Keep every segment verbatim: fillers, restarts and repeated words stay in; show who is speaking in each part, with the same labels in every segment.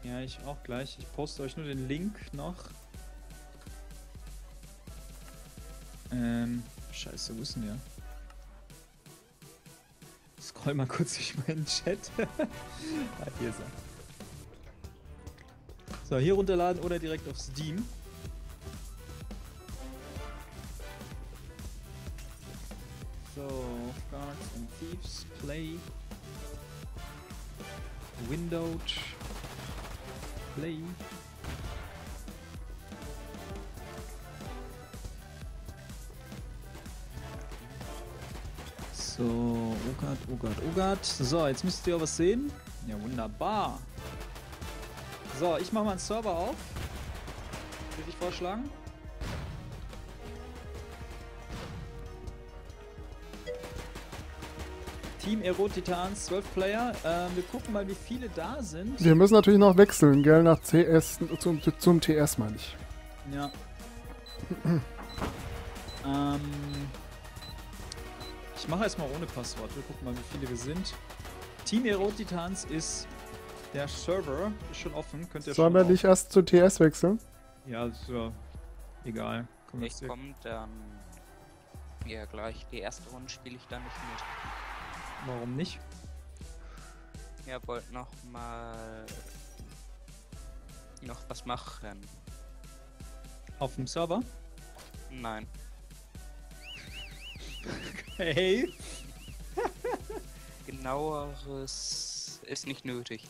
Speaker 1: Ja, ich auch gleich. Ich poste euch nur den Link noch. Ähm, scheiße, wo ist denn der? Scroll mal kurz durch meinen Chat. Ah, hier ist er. So, hier runterladen oder direkt auf Steam. So, Guards and Thieves, Play. Windowed. Play. So, oh Gott, oh Gott, oh Gott. So, jetzt müsst ihr auch was sehen. Ja, wunderbar. So, ich mache mal einen Server auf. Würde ich vorschlagen. Team Aero-Titans, zwölf Player. Ähm, wir gucken mal, wie viele da sind.
Speaker 2: Wir müssen natürlich noch wechseln, gell, nach C S, zum, zum T S meine ich.
Speaker 1: Ja. ähm, ich mache erstmal ohne Passwort. Wir gucken mal, wie viele wir sind. Team Aero-Titans ist der Server. Ist schon offen. Könnt ihr
Speaker 2: Sollen wir nicht erst zu T S wechseln?
Speaker 1: Ja, ist ja egal. Komm,
Speaker 3: Ich komme dann. Ja, gleich. Die erste Runde spiele ich dann nicht mit.
Speaker 1: Warum nicht?
Speaker 3: Ja, wollt noch mal noch was machen.
Speaker 1: Auf dem Server?
Speaker 3: Nein.
Speaker 1: Hey!
Speaker 3: Genaueres ist nicht nötig.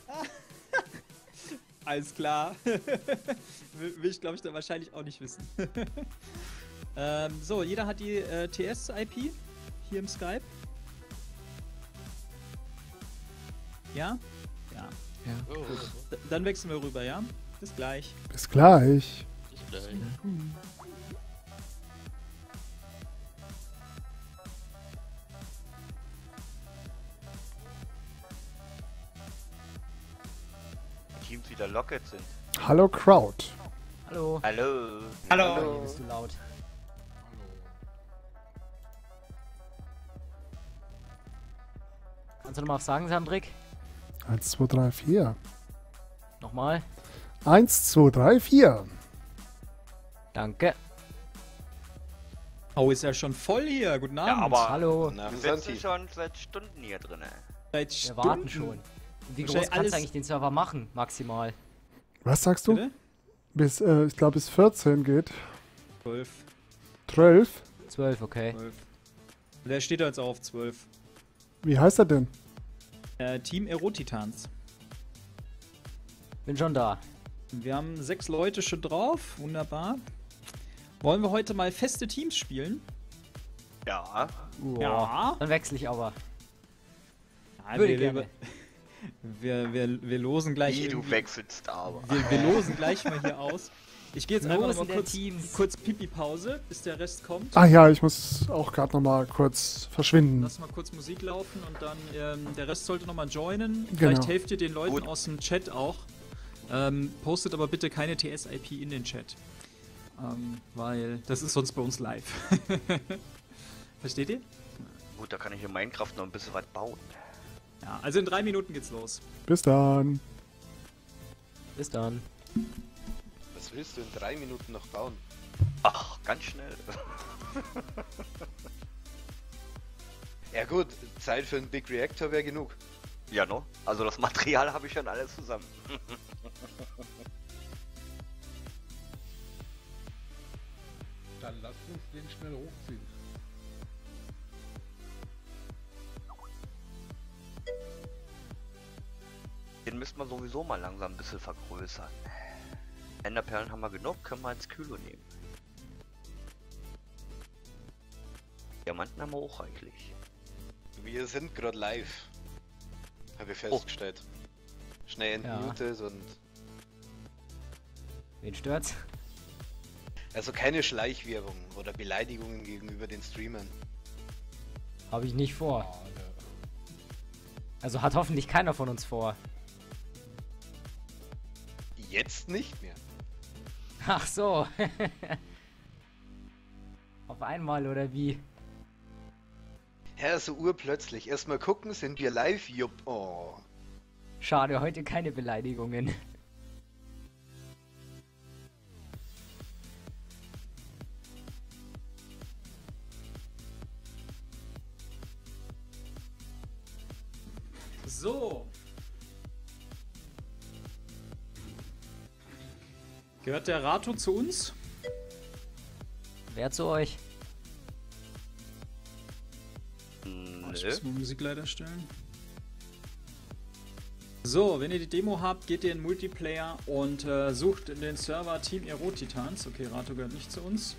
Speaker 1: Alles klar. Will ich, glaube ich, dann wahrscheinlich auch nicht wissen. ähm, so, jeder hat die äh, T S-I P hier im Skype. Ja? Ja.
Speaker 2: Ja.
Speaker 4: Oh,
Speaker 1: D dann wechseln wir rüber, ja? Bis gleich.
Speaker 2: Bis gleich.
Speaker 4: bis gleich.
Speaker 5: Teams wieder locked sind.
Speaker 2: Hallo Crowd.
Speaker 6: Hallo.
Speaker 5: Hallo.
Speaker 6: Hallo. Hier bist du laut. Kannst du nochmal was sagen, Sandrik?
Speaker 2: eins, zwei, drei, vier.
Speaker 6: Nochmal.
Speaker 2: eins, zwei, drei, vier.
Speaker 6: Danke.
Speaker 1: Oh, ist ja schon voll hier. Guten Abend.
Speaker 5: Ja, aber
Speaker 6: Hallo.
Speaker 4: Na,
Speaker 5: du
Speaker 4: Santi.
Speaker 5: sitzt schon seit Stunden hier drin.
Speaker 1: Seit
Speaker 6: Wir
Speaker 1: Stunden.
Speaker 6: warten schon. Wie groß
Speaker 1: Wahrscheinlich
Speaker 6: kannst
Speaker 1: alles-
Speaker 6: du eigentlich den Server machen, maximal?
Speaker 2: Was sagst du?
Speaker 1: Bitte?
Speaker 2: Bis, äh, ich glaube bis vierzehn geht.
Speaker 1: zwölf.
Speaker 2: zwölf.
Speaker 6: zwölf, okay.
Speaker 1: zwölf. Der steht da jetzt auch auf zwölf.
Speaker 2: Wie heißt er denn?
Speaker 1: Äh, Team Aero-Titans.
Speaker 6: Bin schon da.
Speaker 1: Wir haben sechs Leute schon drauf. Wunderbar. Wollen wir heute mal feste Teams spielen?
Speaker 5: Ja.
Speaker 6: Uah.
Speaker 1: Ja.
Speaker 6: Dann wechsle ich aber.
Speaker 1: Ja,
Speaker 6: Würde
Speaker 1: wir,
Speaker 6: gerne.
Speaker 1: wir, wir, wir losen gleich.
Speaker 5: Wie du
Speaker 1: irgendwie-
Speaker 5: wechselst aber.
Speaker 1: Wir, wir losen gleich mal hier aus. Ich gehe jetzt einfach noch
Speaker 6: Losen
Speaker 1: mal
Speaker 6: der
Speaker 1: kurz,
Speaker 6: Teams.
Speaker 1: kurz Pipi-Pause, bis der Rest kommt.
Speaker 2: Ah ja, ich muss auch gerade noch mal kurz verschwinden.
Speaker 1: Lass mal kurz Musik laufen und dann ähm, der Rest sollte noch mal joinen.
Speaker 2: Genau.
Speaker 1: Vielleicht helft ihr den Leuten
Speaker 5: Gut.
Speaker 1: aus dem Chat auch. Ähm, postet aber bitte keine T S-I P in den Chat. Ähm, weil das ist sonst bei uns live. Versteht ihr?
Speaker 5: Gut, da kann ich in Minecraft noch ein bisschen was bauen.
Speaker 1: Ja, also in drei Minuten geht's los.
Speaker 2: Bis dann.
Speaker 6: Bis dann.
Speaker 4: Was willst du in drei Minuten noch bauen?
Speaker 5: Ach, ganz schnell.
Speaker 4: Ja gut, Zeit für einen Big Reactor wäre genug.
Speaker 5: Ja, no? Also das Material habe ich schon alles zusammen.
Speaker 7: Dann lasst uns den schnell hochziehen.
Speaker 5: Den müssten wir sowieso mal langsam ein bisschen vergrößern. Enderperlen haben wir genug, können wir als Kühle nehmen. Diamanten haben wir auch reichlich.
Speaker 4: Wir sind gerade live. Habe ich festgestellt. Schnell
Speaker 6: Ja.
Speaker 4: entmutet und...
Speaker 6: Wen stört's?
Speaker 4: Also keine Schleichwerbung oder Beleidigungen gegenüber den Streamern.
Speaker 6: Habe ich nicht vor.
Speaker 7: Ah, ne.
Speaker 6: Also hat hoffentlich keiner von uns vor.
Speaker 4: Jetzt nicht mehr.
Speaker 6: Ach so. Auf einmal oder wie?
Speaker 4: Ja, so urplötzlich. Erstmal gucken, sind wir live? Jupp. Oh.
Speaker 6: Schade, heute keine Beleidigungen.
Speaker 1: So. Gehört der Rato zu uns?
Speaker 6: Wer zu euch?
Speaker 1: Oh, ich
Speaker 5: Nö.
Speaker 1: muss mal Musik leider stellen. So, wenn ihr die Demo habt, geht ihr in Multiplayer und äh, sucht in den Server Team Erotitans. Okay, Rato gehört nicht zu uns.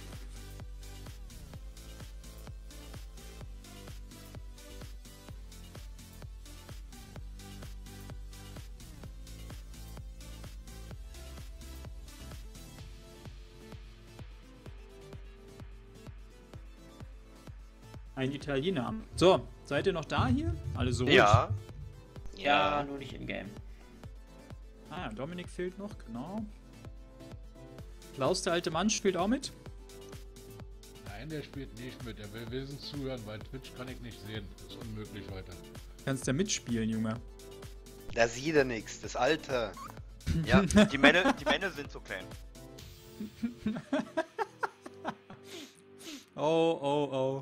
Speaker 1: Ein Italiener. So, seid ihr noch da hier? Alle so ruhig?
Speaker 5: Ja.
Speaker 8: Ja, nur nicht im Game.
Speaker 1: Ah, Dominik fehlt noch, genau. Klaus, der alte Mann, spielt auch mit?
Speaker 7: Nein, der spielt nicht mit. Er will wenigstens zuhören, weil Twitch kann ich nicht sehen. Das ist unmöglich heute.
Speaker 1: Kannst ja mitspielen, Junge.
Speaker 4: Da sieht er nichts, das Alter.
Speaker 5: Ja, die Männer, die Männer sind so klein.
Speaker 1: Oh, oh, oh.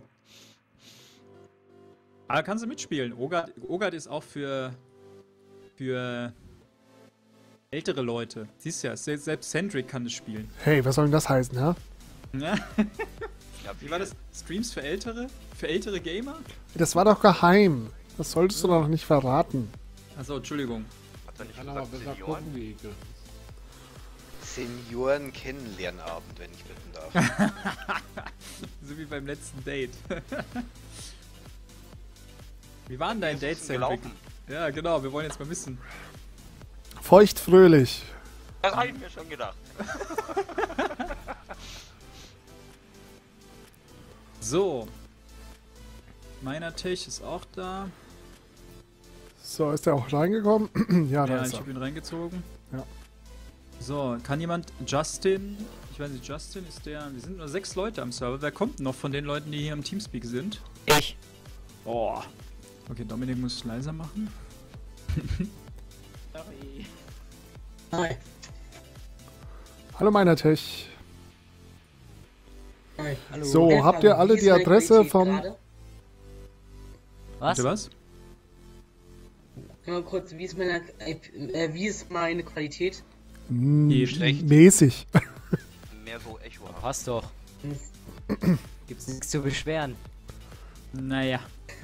Speaker 1: Aber kannst du mitspielen. Ogad, Ogad ist auch für, für ältere Leute. Siehst du ja, selbst selbst Cendric kann es spielen.
Speaker 2: Hey, was soll denn das heißen, ja?
Speaker 1: Ja.
Speaker 5: Ja,
Speaker 1: Wie war das? Streams für ältere? Für ältere Gamer?
Speaker 2: Das war doch geheim. Das solltest du doch nicht verraten.
Speaker 1: Achso, Entschuldigung.
Speaker 5: Hat er nicht
Speaker 7: Kann aber
Speaker 5: gesagt,
Speaker 7: besser
Speaker 5: Senioren?
Speaker 7: gucken, wie Ekel.
Speaker 4: Senioren-Kennenlernabend, wenn ich bitten darf.
Speaker 1: So wie beim letzten Date. Wie war denn dein
Speaker 5: Wie
Speaker 1: Date,
Speaker 5: ist es denn
Speaker 1: Cendric?
Speaker 5: gelaufen?
Speaker 1: Ja, genau, wir wollen jetzt mal wissen.
Speaker 2: Feuchtfröhlich.
Speaker 5: Das hab ich mir schon gedacht.
Speaker 1: So. Meiner Tech ist auch da.
Speaker 2: So, ist der auch reingekommen? ja, da
Speaker 1: Ja,
Speaker 2: ist
Speaker 1: ich
Speaker 2: er.
Speaker 1: habe ihn reingezogen.
Speaker 2: Ja.
Speaker 1: So, kann jemand Justin, ich weiß nicht, Justin ist der, wir sind nur sechs Leute am Server. Wer kommt noch von den Leuten, die hier im Teamspeak sind?
Speaker 6: Ich.
Speaker 1: Oh. Okay, Dominik muss es leiser machen.
Speaker 8: Sorry. Hi.
Speaker 2: Hallo, meiner Tech.
Speaker 8: Hi. Hallo.
Speaker 2: So,
Speaker 8: Wer
Speaker 2: habt ihr
Speaker 8: fragt,
Speaker 2: alle
Speaker 8: wie ist
Speaker 2: die
Speaker 8: meine
Speaker 2: Adresse
Speaker 8: Qualität
Speaker 2: vom-
Speaker 8: gerade?
Speaker 6: Was?
Speaker 1: Bitte was?
Speaker 8: Mal kurz, wie ist meine, äh, wie ist meine Qualität?
Speaker 2: Hm,
Speaker 1: Geht
Speaker 5: schlecht.
Speaker 2: mäßig.
Speaker 5: Mehr so Echo.
Speaker 6: Passt doch. Gibt's nichts zu beschweren.
Speaker 1: Naja.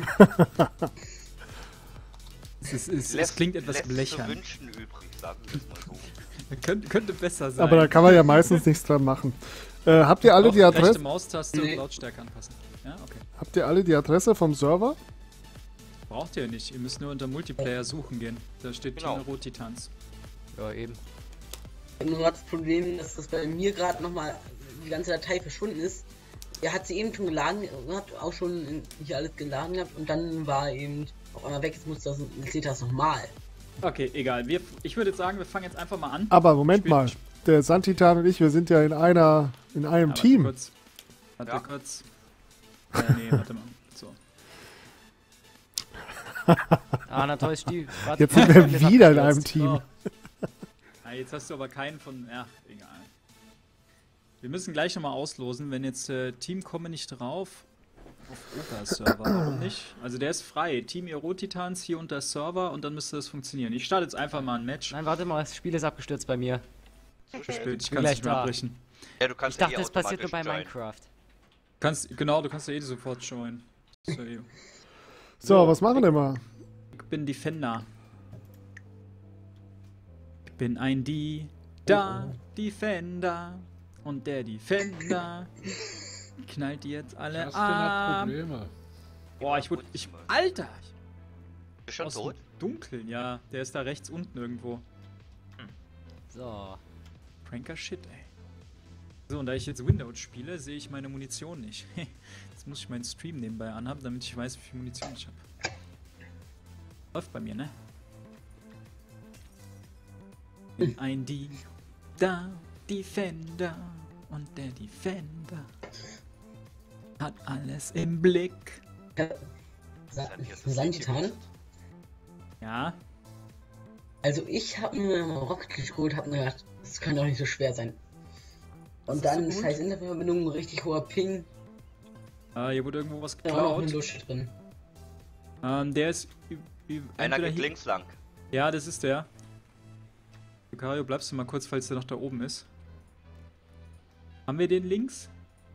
Speaker 1: es, ist, es, es
Speaker 5: Lässt-
Speaker 1: klingt etwas
Speaker 5: lässt zu
Speaker 1: blechern.
Speaker 5: wünschen übrig, sagen wir es mal so.
Speaker 1: Könnte, könnte besser sein.
Speaker 2: Aber da kann man ja meistens nichts dran machen. Äh, habt ihr alle
Speaker 1: Auf
Speaker 2: die
Speaker 1: rechte
Speaker 2: Adresse?
Speaker 1: Maustaste
Speaker 8: Nee.
Speaker 1: und Lautstärke anpassen. Ja, okay.
Speaker 2: Habt ihr alle die Adresse vom Server?
Speaker 1: Braucht ihr nicht. Ihr müsst nur unter Multiplayer suchen gehen. Da steht
Speaker 5: Genau.
Speaker 1: Team Erotitans.
Speaker 6: Ja, eben.
Speaker 8: Nur gerade das Problem, dass das bei mir gerade nochmal die ganze Datei verschwunden ist. Er hat sie eben schon geladen gehabt, auch schon in- hier alles geladen gehabt und dann war eben auf einmal weg. Jetzt muss das, jetzt seht das nochmal.
Speaker 1: Okay, egal. Wir, ich würde jetzt sagen, wir fangen jetzt einfach mal an.
Speaker 2: Aber Moment
Speaker 1: Spiel-
Speaker 2: mal. Der Santitan und ich, wir sind ja in einer, in einem
Speaker 1: Ah, warte
Speaker 2: Team.
Speaker 1: Kurz. Warte
Speaker 5: Ja.
Speaker 1: kurz. Äh, nee, warte mal. So.
Speaker 6: Ah, na toll, Stief. Warte,
Speaker 2: Jetzt sind
Speaker 6: warte,
Speaker 2: wir
Speaker 6: das
Speaker 2: wieder in
Speaker 6: abgestürzt.
Speaker 2: einem Team.
Speaker 1: So. Ah, jetzt hast du aber keinen von. Ja, egal. Wir müssen gleich nochmal auslosen, wenn jetzt äh, Team komme nicht drauf. Auf Oka-Server. Warum nicht? Also der ist frei. Team Erotitans hier unter Server und dann müsste das funktionieren. Ich starte jetzt einfach mal ein Match.
Speaker 6: Nein, warte mal, das Spiel ist abgestürzt bei mir.
Speaker 1: Zu spät, ich
Speaker 6: bin
Speaker 1: kann es
Speaker 6: gleich
Speaker 1: nicht mehr
Speaker 6: da.
Speaker 1: abbrechen.
Speaker 5: Ja, du kannst
Speaker 6: Ich dachte,
Speaker 5: ja eh
Speaker 6: das passiert nur bei
Speaker 5: automatisch joinen.
Speaker 6: Minecraft.
Speaker 1: Kannst, genau, du kannst ja eh sofort joinen. So, jo.
Speaker 2: So, was machen wir mal?
Speaker 1: Ich bin Defender. Ich bin ein Die, da, Defender. Und der Defender knallt die jetzt alle
Speaker 7: Justin hat
Speaker 1: ab.
Speaker 7: Probleme.
Speaker 1: Boah, ich wurde. Ich, Alter!
Speaker 5: Bist du schon
Speaker 1: Aus
Speaker 5: tot?
Speaker 1: dem Dunkeln, ja. Der ist da rechts unten irgendwo.
Speaker 6: So.
Speaker 1: Pranker Shit, ey. So, und da ich jetzt Windows spiele, sehe ich meine Munition nicht. Jetzt muss ich meinen Stream nebenbei anhaben, damit ich weiß, wie viel Munition ich habe. Läuft bei mir, ne? Bin ein Die, da, Defender. Und der Defender hat alles im Blick.
Speaker 8: Sa
Speaker 5: Dann hier ist das
Speaker 8: Santitan?
Speaker 5: Mädchen.
Speaker 1: Ja,
Speaker 8: Also ich habe mir mal Rocket League geholt, habe mir gedacht, das kann doch nicht so schwer sein.
Speaker 1: Was
Speaker 8: Und
Speaker 1: ist
Speaker 8: dann
Speaker 1: so gut?
Speaker 8: scheiß Internetverbindung, richtig hoher Ping,
Speaker 1: Ah, hier wurde irgendwo was
Speaker 8: da war auch ein
Speaker 1: geklaut.
Speaker 8: Lusche drin.
Speaker 1: Ähm, der ist. ü- ü-
Speaker 5: Einer
Speaker 1: entweder
Speaker 5: geht
Speaker 1: hier-
Speaker 5: links lang.
Speaker 1: Ja, das ist der. Lucario, bleibst du mal kurz, falls der noch da oben ist. Haben wir den links?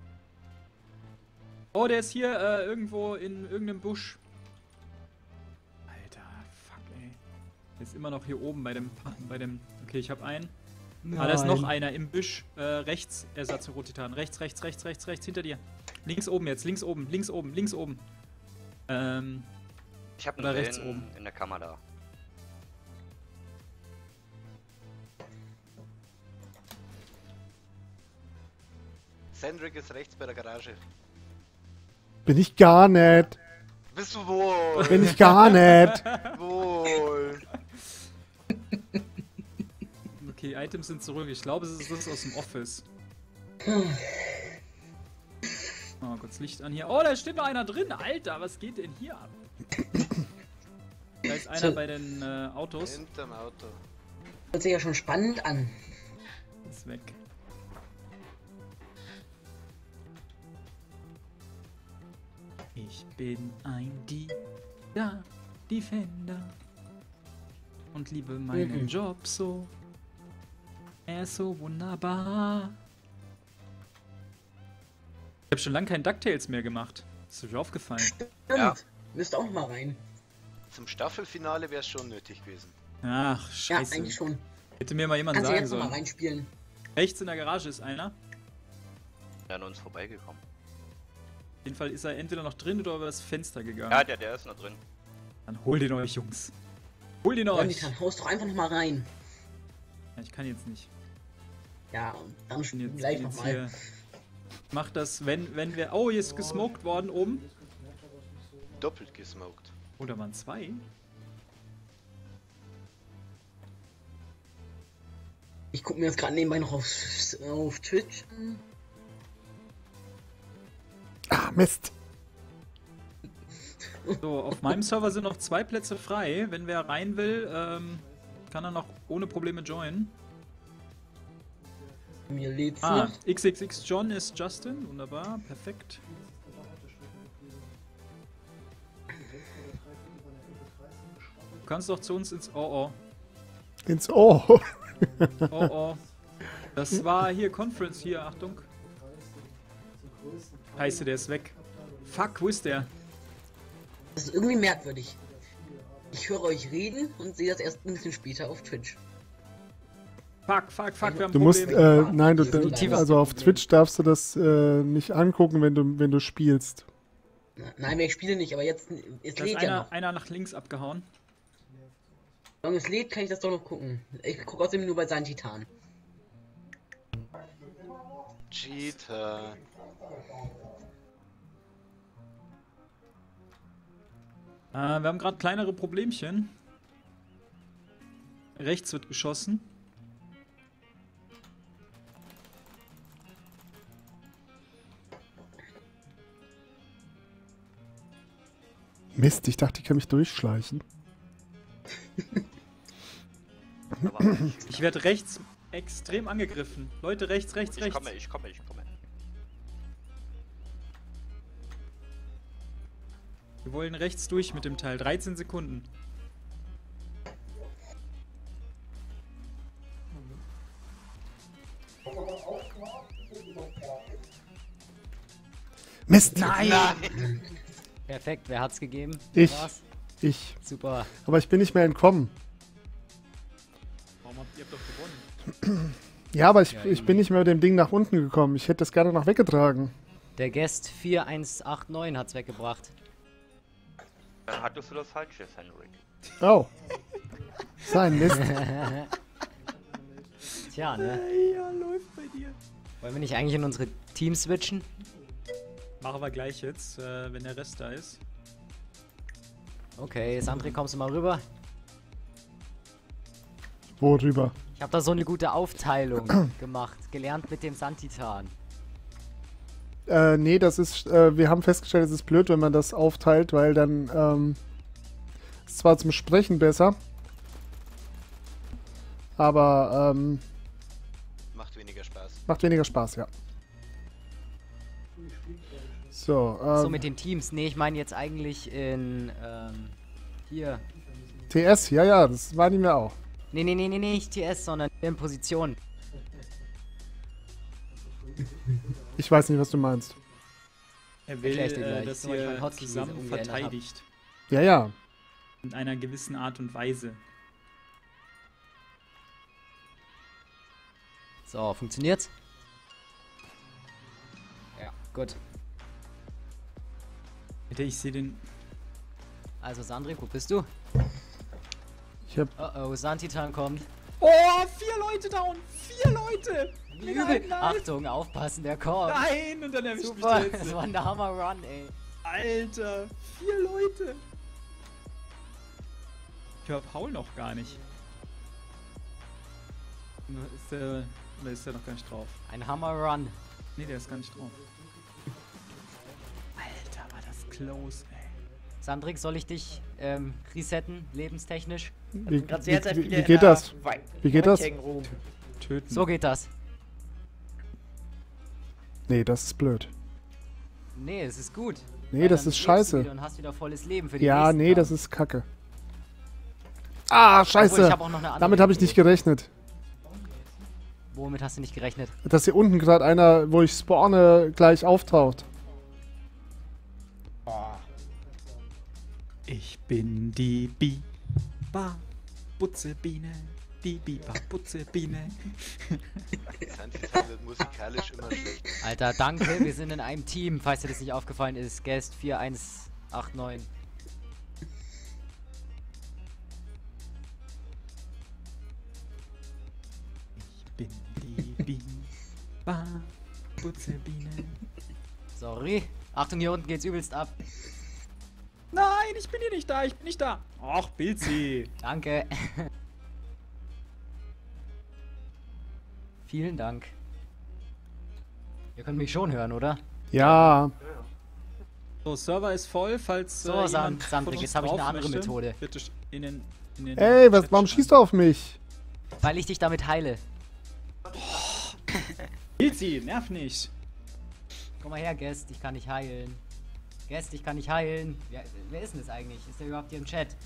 Speaker 1: Oh, der ist hier äh, irgendwo in irgendeinem Busch. Alter, fuck, ey. Der ist immer noch hier oben bei dem. bei dem. Okay, ich habe einen. Ah, da ist noch einer im Büsch. Äh, rechts, Ersatz für Rotitan. Rechts, rechts, rechts, rechts, rechts, hinter dir. Links oben jetzt, links oben, links oben, links oben. Ähm,
Speaker 5: Ich habe
Speaker 1: Oder
Speaker 5: einen
Speaker 1: rechts
Speaker 5: in,
Speaker 1: oben.
Speaker 5: in der Kammer da.
Speaker 4: Sandrick ist rechts bei der Garage.
Speaker 2: Bin ich gar nicht.
Speaker 4: Bist du wohl?
Speaker 2: Bin ich gar nicht.
Speaker 4: wohl.
Speaker 1: okay, Items sind zurück. Ich glaube, es ist das aus dem Office. Oh Gott, das Licht an hier. Oh, da steht noch einer drin. Alter, was geht denn hier ab? Da ist einer
Speaker 8: So.
Speaker 1: bei den äh, Autos.
Speaker 4: Hinterm Auto.
Speaker 8: Hört sich ja schon spannend an.
Speaker 1: Ist weg. Ich bin ein Dia Defender und liebe meinen
Speaker 8: Mhm.
Speaker 1: Job so. Er ist so wunderbar. Ich habe schon lange kein DuckTales mehr gemacht. Ist euch aufgefallen?
Speaker 8: Stimmt.
Speaker 5: Ja.
Speaker 8: Müsst auch mal rein.
Speaker 4: Zum Staffelfinale wäre es schon nötig gewesen.
Speaker 1: Ach,
Speaker 8: Ja,
Speaker 1: scheiße.
Speaker 8: eigentlich schon.
Speaker 1: Hätte mir mal jemand
Speaker 8: Kannst du
Speaker 1: sagen
Speaker 8: jetzt noch mal
Speaker 1: sollen.
Speaker 8: reinspielen.
Speaker 1: Rechts in der Garage ist einer.
Speaker 5: Der an uns vorbeigekommen.
Speaker 1: Auf jeden Fall ist er entweder noch drin oder über das Fenster gegangen.
Speaker 5: Ja, der, der ist noch drin.
Speaker 1: Dann hol den euch, Jungs. Hol den euch.
Speaker 8: Ronditan, haust doch einfach noch mal rein.
Speaker 1: Ja, ich kann jetzt nicht.
Speaker 8: Ja, und dann
Speaker 1: Ich bin jetzt,
Speaker 8: gleich
Speaker 1: bin jetzt
Speaker 8: noch mal.
Speaker 1: hier. Ich mach das, wenn, wenn wir. Oh, hier ist gesmoked worden oben.
Speaker 4: Doppelt gesmoked.
Speaker 1: Oh, da waren zwei.
Speaker 8: Ich gucke mir das gerade nebenbei noch auf, auf Twitch an.
Speaker 2: Ah, Mist.
Speaker 1: So, auf meinem Server sind noch zwei Plätze frei. Wenn wer rein will, ähm, kann er noch ohne Probleme joinen.
Speaker 8: Mir lädt's
Speaker 1: Ah,
Speaker 8: noch.
Speaker 1: X X X John ist Justin. Wunderbar, perfekt. Du kannst doch zu uns ins. Oh
Speaker 2: Ins Ohr.
Speaker 1: oh. Oh oh. Das war hier Conference. Hier, Achtung. Scheiße, der ist weg. Fuck, wo ist der?
Speaker 8: Das ist irgendwie merkwürdig. Ich höre euch reden und sehe das erst ein bisschen später auf Twitch.
Speaker 1: Fuck, fuck, fuck, wir haben
Speaker 2: Du musst,
Speaker 1: Probleme.
Speaker 2: äh, nein, du,
Speaker 8: Definitiv
Speaker 2: du
Speaker 8: hast
Speaker 2: also auf Twitch darfst du das äh, nicht angucken, wenn du, wenn du spielst.
Speaker 8: Nein, ich spiele nicht, aber jetzt es
Speaker 1: Da ist
Speaker 8: lädt ja
Speaker 1: einer,
Speaker 8: noch.
Speaker 1: einer nach links abgehauen.
Speaker 8: Solange es lädt, kann ich das doch noch gucken. Ich gucke außerdem nur bei seinen Titan.
Speaker 4: Cheater.
Speaker 1: Äh, wir haben gerade kleinere Problemchen. Rechts wird geschossen.
Speaker 2: Mist, ich dachte, ich kann mich durchschleichen.
Speaker 5: Aber
Speaker 1: Ich werde rechts extrem angegriffen. Leute, rechts, rechts,
Speaker 5: ich
Speaker 1: rechts.
Speaker 5: komme, ich komme, ich komme.
Speaker 1: Wir wollen rechts durch mit dem Teil. dreizehn Sekunden.
Speaker 2: Mist!
Speaker 1: Nein!
Speaker 6: Perfekt, wer hat's gegeben?
Speaker 2: Ich.
Speaker 6: War's?
Speaker 2: Ich.
Speaker 6: Super.
Speaker 2: Aber ich bin nicht mehr entkommen.
Speaker 1: Warum habt ihr habt doch gewonnen?
Speaker 2: Ja, aber ich,
Speaker 6: Ja,
Speaker 2: ich bin nicht mehr mit dem Ding nach unten gekommen. Ich hätte das gerne noch weggetragen.
Speaker 6: Der Guest vier eins acht neun hat's weggebracht.
Speaker 5: Dann hattest du das falsche, Henrik.
Speaker 2: Oh. Sein Mist.
Speaker 6: Tja, ne?
Speaker 1: Ja, läuft bei dir.
Speaker 6: Wollen wir nicht eigentlich in unsere Teams switchen?
Speaker 1: Machen wir gleich jetzt, äh, wenn der Rest da ist.
Speaker 6: Okay, Sandri, kommst du mal rüber?
Speaker 2: Worüber?
Speaker 6: Ich habe da so eine gute Aufteilung gemacht. Gelernt mit dem Santitan.
Speaker 2: Äh, nee, das ist, äh, wir haben festgestellt, es ist blöd, wenn man das aufteilt, weil dann, ähm, ist zwar zum Sprechen besser, aber ähm,
Speaker 4: Macht weniger Spaß.
Speaker 2: macht weniger Spaß, ja. So,
Speaker 6: So
Speaker 2: ähm,
Speaker 6: mit den Teams. Nee, ich meine jetzt eigentlich in, ähm, hier.
Speaker 2: T S, ja, ja, das war die mir auch.
Speaker 6: Nee, nee, nee, nee, nicht T S, sondern in Position.
Speaker 2: Ich weiß nicht, was du meinst.
Speaker 1: Er will,
Speaker 6: Erklär ich dir
Speaker 1: äh,
Speaker 6: gleich.
Speaker 1: dass
Speaker 6: Nur weil ich
Speaker 1: ihr
Speaker 6: meinen Hotkey
Speaker 1: zusammen
Speaker 6: umgeändert hab.
Speaker 1: verteidigt.
Speaker 2: Ja, ja.
Speaker 1: In einer gewissen Art und Weise.
Speaker 6: So, funktioniert's? Ja, gut.
Speaker 1: Bitte, ich sehe den.
Speaker 6: Also Sandri, wo bist du?
Speaker 2: Ich hab,
Speaker 6: Oh oh, Santitan kommt.
Speaker 1: Oh, vier Leute down! Vier Leute! Mit einem
Speaker 6: Übel.
Speaker 1: Knife.
Speaker 6: Achtung, aufpassen, der kommt.
Speaker 1: Nein! Und dann erwischt
Speaker 6: Super,
Speaker 1: mich der
Speaker 6: das
Speaker 1: Letzte.
Speaker 6: war ein Hammer Run, ey.
Speaker 1: Alter! Vier Leute! Ich höre Paul noch gar nicht. Ist der. Oder ist der noch gar nicht drauf?
Speaker 6: Ein Hammer Run.
Speaker 1: Nee, der ist gar nicht drauf. Alter, war das close, ey.
Speaker 6: Sandrik, soll ich dich ähm, resetten, lebenstechnisch?
Speaker 2: wie,
Speaker 9: Kannst du
Speaker 2: wie,
Speaker 9: jetzt halt
Speaker 2: wie,
Speaker 9: wieder
Speaker 2: wie
Speaker 9: in
Speaker 2: geht
Speaker 9: der
Speaker 2: das?
Speaker 9: Wei-
Speaker 2: Wie geht das?
Speaker 9: Weighting-Room.
Speaker 1: Töten.
Speaker 6: So geht das.
Speaker 2: Nee, das ist blöd.
Speaker 6: Nee, es ist gut.
Speaker 2: Nee,
Speaker 6: Weil
Speaker 2: das
Speaker 6: dann
Speaker 2: ist
Speaker 6: lebst du
Speaker 2: scheiße.
Speaker 6: wieder und hast wieder volles Leben für die
Speaker 2: Ja,
Speaker 6: nächsten
Speaker 2: nee,
Speaker 6: Tage.
Speaker 2: das ist kacke. Ah,
Speaker 6: Obwohl,
Speaker 2: scheiße.
Speaker 6: ich hab auch noch eine andere
Speaker 2: Damit habe ich
Speaker 6: Idee.
Speaker 2: nicht gerechnet.
Speaker 6: Womit hast du nicht gerechnet?
Speaker 2: Dass hier unten gerade einer, wo ich spawne, gleich auftaucht.
Speaker 1: Ich bin die Biber Butzebiene. Die Biber Butzebiene.
Speaker 4: Santitan wird musikalisch immer schlecht.
Speaker 6: Alter, danke, wir sind in einem Team, falls dir das nicht aufgefallen ist. Guest vier eins acht neun.
Speaker 1: Ich bin die Biber Butzebiene.
Speaker 6: Sorry. Achtung, hier unten geht's übelst ab.
Speaker 1: Nein, ich bin hier nicht da, ich bin nicht da. Ach, Bilzi.
Speaker 6: Danke. Vielen Dank. Ihr könnt mich schon hören, oder?
Speaker 2: Ja,
Speaker 1: So, Server ist voll, falls
Speaker 6: So,
Speaker 1: äh,
Speaker 6: San-
Speaker 1: jemand von
Speaker 6: Sandrik,
Speaker 1: uns
Speaker 6: jetzt habe ich eine
Speaker 1: drauf
Speaker 6: andere
Speaker 1: möchte,
Speaker 6: Methode.
Speaker 1: Bitte sch- in den, in den
Speaker 2: ey, was,
Speaker 1: Chat
Speaker 2: warum
Speaker 1: schreiben.
Speaker 2: schießt du auf mich?
Speaker 6: Weil ich dich damit heile.
Speaker 1: Bilzi, nerv nicht.
Speaker 6: Komm mal her, Guest, ich kann dich heilen. Guest, ich kann dich heilen. Wer, wer ist denn das eigentlich? Ist der überhaupt hier im Chat?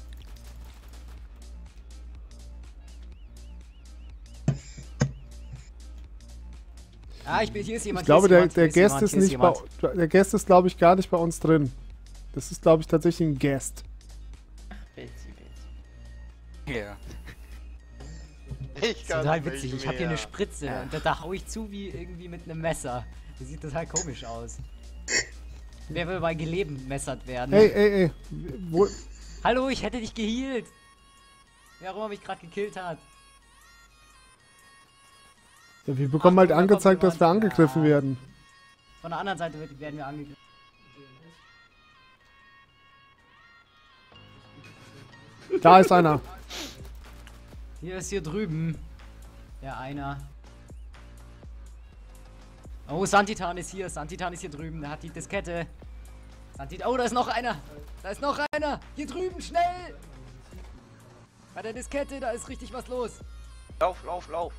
Speaker 6: Ah, ich bin, hier ist jemand.
Speaker 2: Ich glaube,
Speaker 6: hier
Speaker 2: der,
Speaker 6: ist
Speaker 2: der
Speaker 6: jemand,
Speaker 2: Guest
Speaker 6: hier
Speaker 2: ist
Speaker 6: jemand, hier
Speaker 2: nicht bei, der Guest ist, glaube ich, gar nicht bei uns drin. Das ist, glaube ich, tatsächlich ein Guest.
Speaker 9: Bilzi, Bilzi.
Speaker 3: Ja.
Speaker 4: Ich
Speaker 6: Das ist total
Speaker 4: nicht
Speaker 6: witzig. Ich habe hier
Speaker 4: mehr.
Speaker 6: eine Spritze und da, da hau ich zu wie irgendwie mit einem Messer. Das sieht total komisch aus. Wer will bei gelebmessert werden?
Speaker 2: Ey, ey, ey. Wo,
Speaker 6: Hallo, ich hätte dich geheilt. Wer auch immer mich gerade gekillt hat.
Speaker 2: ja, wir bekommen halt
Speaker 6: Achtung, da kommt
Speaker 2: angezeigt, dass wir
Speaker 6: jemand.
Speaker 2: angegriffen
Speaker 6: Ja.
Speaker 2: werden.
Speaker 6: Von der anderen Seite wird- werden wir angegriffen.
Speaker 2: Da ist einer.
Speaker 6: Hier ist hier drüben. Ja, einer. Oh, Santitan ist hier. Santitan ist hier drüben. Der hat die Diskette. Santitan. Oh, da ist noch einer. Da ist noch einer. Hier drüben, schnell. Bei der Diskette, da ist richtig was los.
Speaker 5: Lauf, lauf, lauf.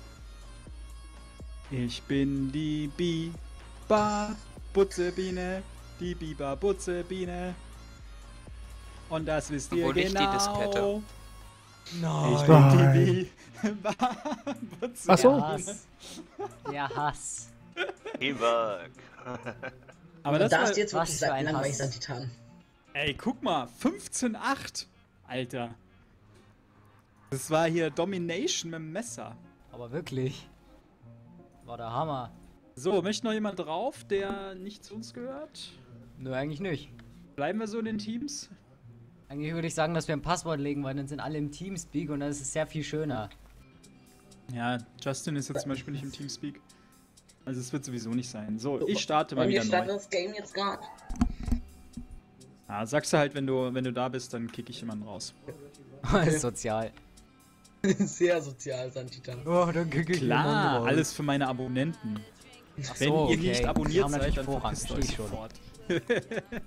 Speaker 1: Ich bin die Biber Butzebiene. Die Biber Butzebiene. Und das wisst ihr
Speaker 3: Obwohl nicht die
Speaker 1: genau.
Speaker 3: Diskette.
Speaker 6: Nein.
Speaker 1: Ich
Speaker 2: Nein.
Speaker 1: bin die Biber Butzebiene.
Speaker 2: Ach so.
Speaker 6: Der Hass. Der Hass.
Speaker 5: Teamwork.
Speaker 1: Aber
Speaker 8: Da
Speaker 1: das war,
Speaker 8: ist jetzt
Speaker 6: was
Speaker 8: wirklich
Speaker 6: für ein
Speaker 8: langweilig,
Speaker 6: Hass.
Speaker 8: Santitan.
Speaker 1: ey, guck mal, fünfzehn acht. Alter. Das war hier Domination mit dem Messer.
Speaker 6: Aber wirklich. War der Hammer.
Speaker 1: So, möchte noch jemand drauf, der nicht zu uns gehört?
Speaker 6: Nö, eigentlich nicht.
Speaker 1: Bleiben wir so in den Teams?
Speaker 6: Eigentlich würde ich sagen, dass wir ein Passwort legen, weil dann sind alle im Teamspeak und dann ist es sehr viel schöner.
Speaker 1: Ja, Justin ist jetzt zum Beispiel nicht im Teamspeak. Also es wird sowieso nicht sein. So, ich starte mal
Speaker 8: Bei mir
Speaker 1: wieder
Speaker 8: startet
Speaker 1: neu.
Speaker 8: das Game jetzt gerade.
Speaker 1: Ja, sagst du halt, wenn du, wenn du da bist, dann kick ich jemanden raus.
Speaker 6: Sozial.
Speaker 8: Sehr sozial, Santitan.
Speaker 6: Oh, dann krieg ich
Speaker 1: Klar, alles für meine Abonnenten.
Speaker 6: Ach
Speaker 1: Wenn
Speaker 6: so,
Speaker 1: ihr
Speaker 6: okay.
Speaker 1: nicht
Speaker 6: Die
Speaker 1: abonniert
Speaker 6: haben
Speaker 1: seid,
Speaker 6: natürlich
Speaker 1: dann
Speaker 6: Vorrang,
Speaker 1: verpisst
Speaker 6: verstehe
Speaker 1: euch
Speaker 6: ich schon.
Speaker 1: sofort.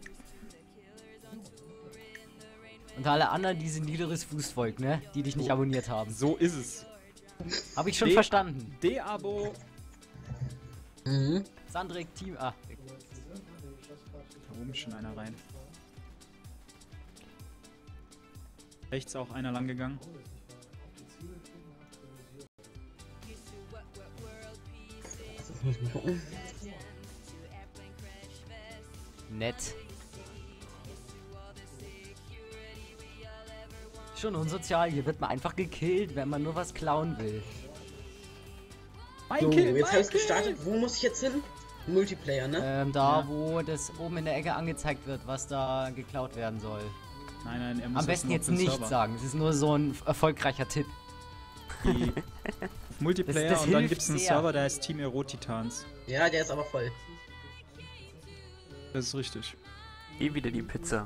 Speaker 6: Und alle anderen, die sind niederes Fußvolk, ne? Die dich nicht abonniert haben.
Speaker 1: So ist es.
Speaker 6: Hab ich schon
Speaker 1: De-
Speaker 6: verstanden.
Speaker 1: De-Abo.
Speaker 8: Mhm.
Speaker 6: Sandrik, Team. Ah,
Speaker 1: Da oben ist schon einer rein. Rechts auch einer lang gegangen.
Speaker 6: nett. Schon unsozial, hier wird man einfach gekillt, wenn man nur was klauen will.
Speaker 8: So, jetzt habe ich gestartet. Wo muss ich jetzt hin? Multiplayer, ne?
Speaker 6: Ähm, da,
Speaker 1: Ja.
Speaker 6: wo das oben in der Ecke angezeigt wird, was da geklaut werden soll.
Speaker 1: Nein, nein, er muss
Speaker 6: Am besten
Speaker 1: noch
Speaker 6: jetzt
Speaker 1: auf den
Speaker 6: nichts
Speaker 1: Server.
Speaker 6: sagen, es ist nur so ein erfolgreicher Tipp.
Speaker 1: Die auf Multiplayer
Speaker 6: Das- das
Speaker 1: und dann
Speaker 6: hilft
Speaker 1: gibt es einen
Speaker 6: sehr.
Speaker 1: Server, der heißt Team Erotitans.
Speaker 8: Ja, der ist aber voll.
Speaker 1: Das ist richtig.
Speaker 9: Eh wieder die Pizza.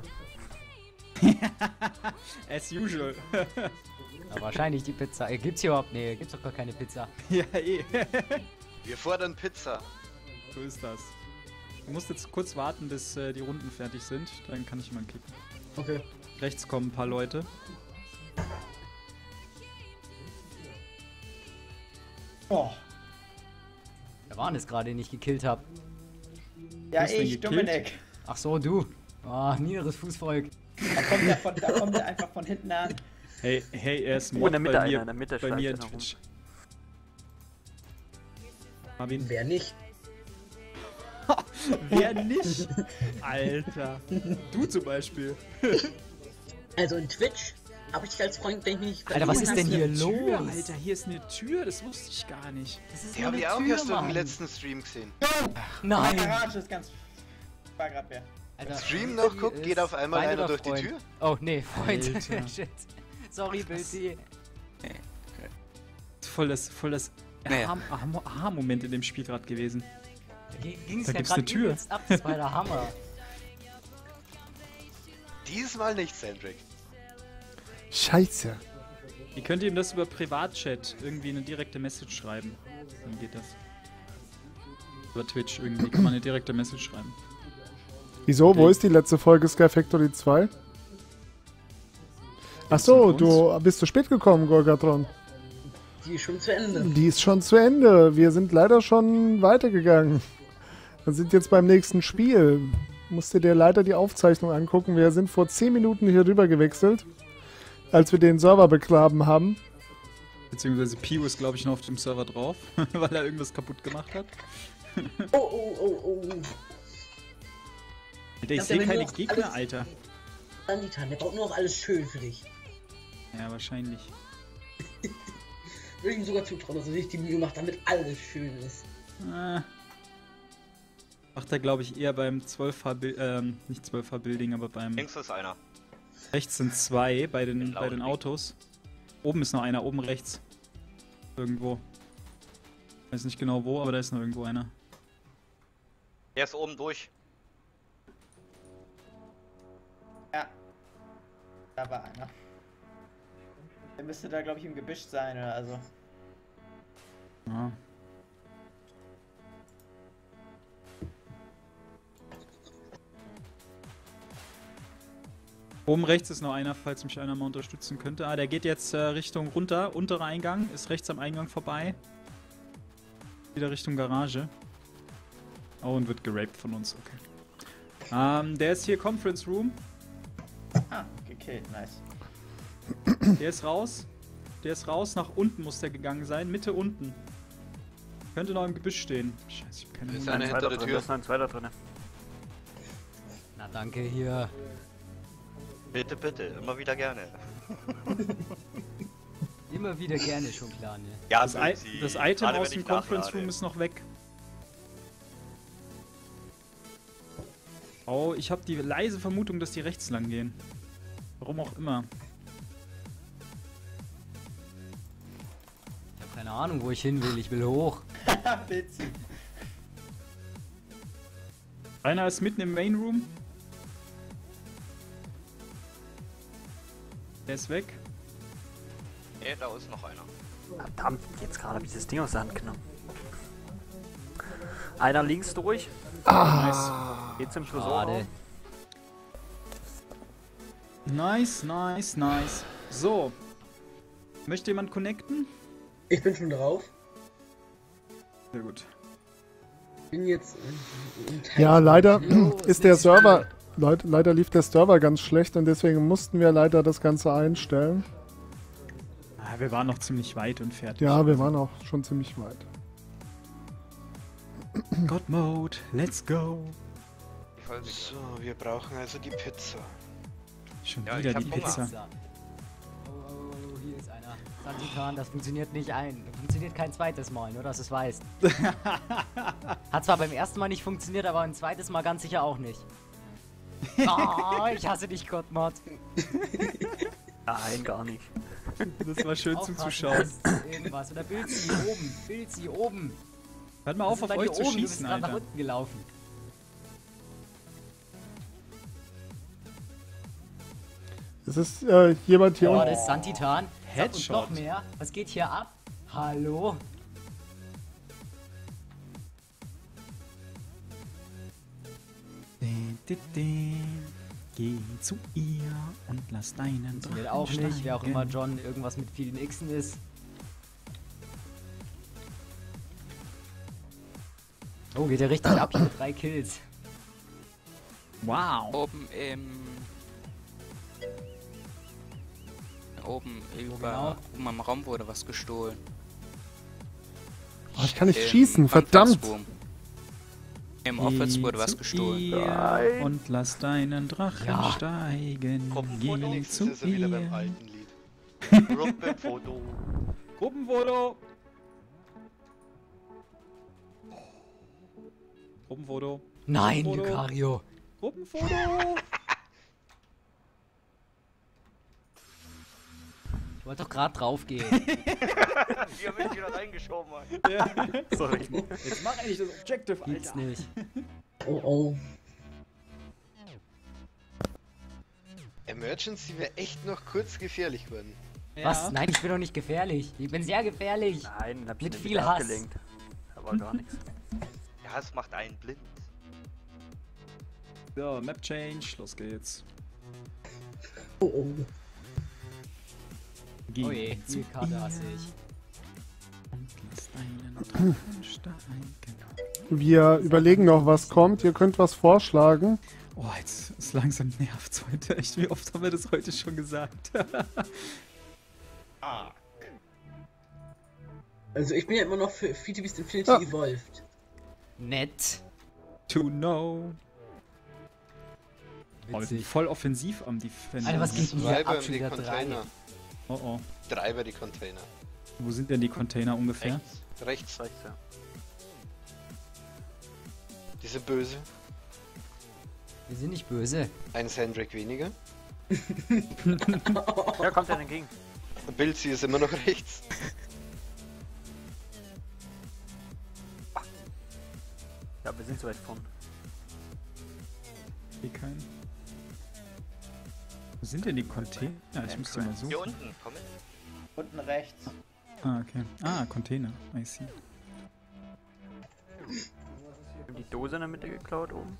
Speaker 1: As usual.
Speaker 6: Ja, wahrscheinlich die Pizza. Äh, gibt's hier überhaupt? Nee, gibt's doch gar keine Pizza.
Speaker 1: Ja, eh.
Speaker 4: Wir fordern Pizza.
Speaker 1: So ist das. Du musst jetzt kurz warten, bis äh, die Runden fertig sind. Dann kann ich mal klicken.
Speaker 8: Okay.
Speaker 1: Rechts kommen ein paar Leute.
Speaker 10: Oh.
Speaker 6: Wer war denn das gerade, den ich gekillt habe?
Speaker 10: Ja,
Speaker 1: Bist du
Speaker 10: ich,
Speaker 1: gekillt?
Speaker 10: Dominik.
Speaker 6: Ach so, du. Ah, niederes Fußvolk.
Speaker 10: Da kommt der, von, da kommt der einfach von hinten an.
Speaker 1: Hey, hey, er ist
Speaker 9: Oh, in
Speaker 1: Mod
Speaker 9: der Mitte
Speaker 1: bei
Speaker 9: einer,
Speaker 1: mir,
Speaker 9: in der Mitte
Speaker 1: bei
Speaker 9: schleicht
Speaker 1: mir in
Speaker 9: einer rum.
Speaker 1: Twitch. Marvin.
Speaker 8: Wer nicht?
Speaker 1: Wer nicht? Alter. Du zum Beispiel.
Speaker 8: Also in Twitch habe ich dich als Freund, denke ich.
Speaker 6: Alter, was ist denn hier
Speaker 1: Eine Tür,
Speaker 6: los?
Speaker 1: Alter, hier ist eine Tür, das wusste ich gar nicht.
Speaker 6: Das ist
Speaker 4: Die
Speaker 6: nur
Speaker 4: habe
Speaker 6: eine
Speaker 4: ich auch
Speaker 6: Tür,
Speaker 4: erst im
Speaker 6: Mann.
Speaker 4: letzten Stream gesehen.
Speaker 10: Die
Speaker 6: Nein.
Speaker 10: Garage ist ganz... War grad wer.
Speaker 6: Alter,
Speaker 4: Stream noch,
Speaker 6: Billy
Speaker 4: guck,
Speaker 6: ist
Speaker 4: geht auf einmal
Speaker 6: mein
Speaker 4: einer
Speaker 6: oder
Speaker 4: durch die
Speaker 6: Freund?
Speaker 4: Tür.
Speaker 6: Oh, nee, Freund.
Speaker 1: Alter.
Speaker 6: Shit. Sorry, Billy.
Speaker 1: Voll das, voll das
Speaker 3: Naja.
Speaker 1: Aha- Aha-Moment in dem Spiel gerade gewesen.
Speaker 6: Ging's
Speaker 1: Da
Speaker 6: ja
Speaker 1: gibt's
Speaker 6: grad
Speaker 1: eine Tür.
Speaker 6: übelst ab, das war der Hammer.
Speaker 4: Diesmal nicht, Sandrick.
Speaker 2: Scheiße.
Speaker 1: Ihr könnt ihm das über Privatchat irgendwie eine direkte Message schreiben. Dann geht das. Über Twitch irgendwie kann man eine direkte Message schreiben.
Speaker 2: Wieso? Wo
Speaker 1: Okay.
Speaker 2: ist die letzte Folge Sky Factory zwei? Achso, du bist zu spät gekommen, Gorgatron.
Speaker 8: Die ist schon zu Ende.
Speaker 2: Die ist schon zu Ende. Wir sind leider schon weitergegangen. Wir sind jetzt beim nächsten Spiel. Musst du dir leider die Aufzeichnung angucken. Wir sind vor zehn Minuten hier rüber gewechselt, als wir den Server begraben haben.
Speaker 1: Beziehungsweise Pio ist, glaube ich, noch auf dem Server drauf, weil er irgendwas kaputt gemacht hat.
Speaker 8: Oh, oh, oh, oh.
Speaker 1: Alter, ich
Speaker 8: glaub, der
Speaker 1: sehe
Speaker 8: will
Speaker 1: keine
Speaker 8: nur
Speaker 1: Gegner,
Speaker 8: alles-
Speaker 1: Alter.
Speaker 8: Sanditan, der baut nur noch alles schön für dich.
Speaker 1: Ja, wahrscheinlich.
Speaker 8: Würde ich ihm sogar zutrauen, dass er sich die Mühe macht, damit alles schön ist.
Speaker 1: Äh, macht er, glaube ich, eher beim zwölfer, ähm, nicht zwölfer Building, aber beim...
Speaker 5: Links ist einer.
Speaker 1: Rechts sind zwei bei den,
Speaker 5: Mit
Speaker 1: bei den
Speaker 5: lauten
Speaker 1: Autos. Oben ist noch einer, oben rechts. Irgendwo. Weiß nicht genau wo, aber da ist noch irgendwo einer.
Speaker 5: Der ist oben durch.
Speaker 10: Ja. Da war einer. Der müsste da, glaube ich, im Gebüsch sein oder also.
Speaker 1: Ja. Oben rechts ist noch einer, falls mich einer mal unterstützen könnte. Ah, der geht jetzt äh, Richtung runter. Unterer Eingang, ist rechts am Eingang vorbei. Wieder Richtung Garage. Oh, und wird geraped von uns, okay. Ähm, der ist hier Conference Room.
Speaker 10: Ah, gekillt, nice.
Speaker 1: Der ist raus. Der ist raus. Nach unten muss der gegangen sein. Mitte unten. Könnte noch im Gebüsch stehen. Scheiße, ich hab keine
Speaker 4: Ist
Speaker 1: Ahnung.
Speaker 4: einer
Speaker 9: Ein
Speaker 4: hinter
Speaker 9: zweiter
Speaker 4: der
Speaker 9: drin,
Speaker 4: Tür.
Speaker 9: da ist noch ein zweiter drin.
Speaker 6: Na danke, hier.
Speaker 5: Bitte, bitte, immer wieder gerne.
Speaker 6: Immer wieder gerne, schon klar, ne?
Speaker 5: Ja,
Speaker 1: Das, I
Speaker 5: Sie-
Speaker 1: das Item
Speaker 5: gerade
Speaker 1: aus
Speaker 5: wenn
Speaker 1: dem
Speaker 5: ich
Speaker 1: Conference
Speaker 5: nachlade.
Speaker 1: Room ist noch weg. Oh, ich habe die leise Vermutung, dass die rechts lang gehen. Warum auch immer.
Speaker 6: Ich hab keine Ahnung, wo ich hin will. Ich will hoch.
Speaker 10: Witzig.
Speaker 1: Einer ist mitten im Main Room. Der ist weg.
Speaker 5: Nee, da ist noch einer.
Speaker 9: Verdammt, jetzt gerade habe ich das Ding aus der Hand genommen. Einer links durch. Geht zum
Speaker 6: Schade.
Speaker 9: Tresor.
Speaker 1: Nice, nice, nice. So. Möchte jemand connecten?
Speaker 8: Ich bin schon drauf.
Speaker 1: Sehr gut.
Speaker 8: Bin jetzt im, im Teil.
Speaker 2: Ja, leider
Speaker 6: Los,
Speaker 2: ist der
Speaker 6: nicht
Speaker 2: Server, leid, leider lief der Server ganz schlecht und deswegen mussten wir leider das Ganze einstellen.
Speaker 1: Ah, wir waren noch ziemlich weit und fertig.
Speaker 2: Ja, wir waren auch schon ziemlich weit.
Speaker 1: God Mode, let's go.
Speaker 5: Ich folge dir.
Speaker 4: So, wir brauchen also die Pizza.
Speaker 1: Schon
Speaker 5: Ja,
Speaker 1: wieder
Speaker 5: ich hab
Speaker 1: die
Speaker 5: Hunger.
Speaker 1: Pizza.
Speaker 6: Oh, oh, oh, hier ist einer. Santitan, das funktioniert nicht ein. Funktioniert kein zweites Mal, nur dass du es weißt. Hat zwar beim ersten Mal nicht funktioniert, aber ein zweites Mal ganz sicher auch nicht. Oh, ich hasse dich, Gottmod.
Speaker 9: Nein, gar nicht.
Speaker 1: Das war schön zum
Speaker 6: Aufpassen,
Speaker 1: Zuschauen.
Speaker 6: das ist Irgendwas. Oder Bilzi, oben. Bilzi, oben.
Speaker 1: Hört mal
Speaker 6: Was
Speaker 1: auf,
Speaker 6: ist
Speaker 1: auf
Speaker 6: bei
Speaker 1: euch
Speaker 6: dir
Speaker 1: zu
Speaker 6: oben? Du bist
Speaker 1: schießen,
Speaker 6: gerade nach
Speaker 1: Alter.
Speaker 6: unten gelaufen.
Speaker 2: Es ist äh, jemand hier
Speaker 6: Oh,
Speaker 2: unten.
Speaker 6: das ist Santitan.
Speaker 1: Headshot.
Speaker 6: Und noch mehr. Was geht hier ab? Hallo?
Speaker 1: Din, din, din. Geh zu ihr und lass deinen
Speaker 6: Funktioniert
Speaker 1: Drachen
Speaker 6: auch nicht. Wer auch
Speaker 1: steigen.
Speaker 6: immer John irgendwas mit vielen Xen ist. Oh, geht ja richtig ab hier mit drei Kills.
Speaker 1: Wow.
Speaker 3: Oben im... Oben über...
Speaker 6: genau?
Speaker 3: Oben am Raum wurde was gestohlen.
Speaker 2: Oh, ich kann nicht
Speaker 3: Im
Speaker 2: schießen, verdammt.
Speaker 3: Anfangsboom. Im Office wurde was
Speaker 1: zu
Speaker 3: gestohlen.
Speaker 1: ihr und lass deinen Drachen
Speaker 6: Ja.
Speaker 1: steigen.
Speaker 4: Gruppenfoto,
Speaker 1: Geh
Speaker 4: jetzt
Speaker 1: zu
Speaker 4: ist er wieder beim
Speaker 1: ihr.
Speaker 4: alten Lied.
Speaker 5: Gruppenfoto.
Speaker 1: Gruppenfoto. Gruppenfoto.
Speaker 6: Nein,
Speaker 1: Foto.
Speaker 6: Lucario.
Speaker 1: Gruppenfoto.
Speaker 6: Ich wollte doch gerade draufgehen.
Speaker 5: Wir haben mich wieder reingeschoben, Mann.
Speaker 9: Sorry.
Speaker 1: Jetzt mach endlich das Objective,
Speaker 6: Gibt's
Speaker 1: Alter.
Speaker 6: nicht.
Speaker 8: Oh oh.
Speaker 4: Emergency wäre echt noch kurz gefährlich geworden.
Speaker 6: Was? Nein, ich bin doch nicht gefährlich. Ich bin sehr gefährlich.
Speaker 9: Nein, hab ich
Speaker 6: Mit
Speaker 9: den
Speaker 6: viel
Speaker 9: wieder
Speaker 6: Hass.
Speaker 9: abgelenkt. Da war gar nichts.
Speaker 5: Der Hass macht einen blind.
Speaker 1: So, Map Change, los geht's.
Speaker 8: Oh oh.
Speaker 1: Geh
Speaker 6: Oh je,
Speaker 1: zu
Speaker 6: die Karte
Speaker 1: ihr
Speaker 6: hasse ich.
Speaker 1: und lass deinen Drachen steigen.
Speaker 2: Wir überlegen noch, was kommt. Ihr könnt was vorschlagen.
Speaker 1: Oh, jetzt ist langsam nervt's heute. Echt, wie oft haben wir das heute schon gesagt?
Speaker 5: Ah.
Speaker 8: Also ich bin ja immer noch für Fleet Beast Infinity
Speaker 2: Ah.
Speaker 8: Evolved.
Speaker 6: Nett.
Speaker 1: To know. Oh, wir sind
Speaker 6: Witzig.
Speaker 1: voll offensiv am Defender.
Speaker 6: Alter, was geht denn hier
Speaker 4: Treiber
Speaker 6: ab?
Speaker 4: in
Speaker 6: Schon
Speaker 4: die
Speaker 6: wieder drei.
Speaker 4: Container.
Speaker 1: Oh oh.
Speaker 4: Treiber die Container.
Speaker 1: Wo sind denn die Container ungefähr?
Speaker 5: Rechts.
Speaker 4: Rechts,
Speaker 9: Rechts, ja.
Speaker 4: diese böse.
Speaker 6: Wir sind nicht böse.
Speaker 4: Ein Sandrick weniger.
Speaker 9: Ja, kommt er entgegen.
Speaker 4: Bilzi ist immer noch rechts.
Speaker 9: Ja, wir sind so weit vorn.
Speaker 1: Hier kein. Wo sind denn die Container? Ja, ich müsste mal
Speaker 5: Hier
Speaker 1: suchen.
Speaker 5: unten, komm mit.
Speaker 10: Unten rechts.
Speaker 1: Ah, okay. Ah, Container. I see.
Speaker 9: Wir haben die Dose in der Mitte geklaut oben.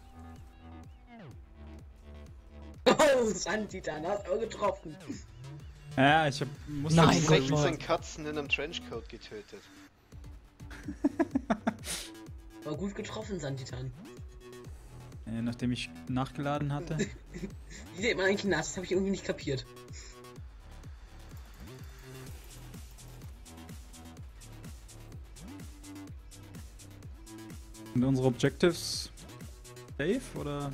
Speaker 8: Oh, Santitan, hast du getroffen.
Speaker 1: Ja, ich hab, muss
Speaker 6: Nein,
Speaker 1: dazu
Speaker 6: Gott,
Speaker 1: sagen,
Speaker 6: Mann.
Speaker 4: sechzehn Katzen in einem Trenchcoat getötet.
Speaker 8: War gut getroffen, Santitan.
Speaker 1: äh, nachdem ich nachgeladen hatte.
Speaker 8: Wie sieht man eigentlich nass? Das habe ich irgendwie nicht kapiert.
Speaker 1: Sind unsere Objectives safe oder?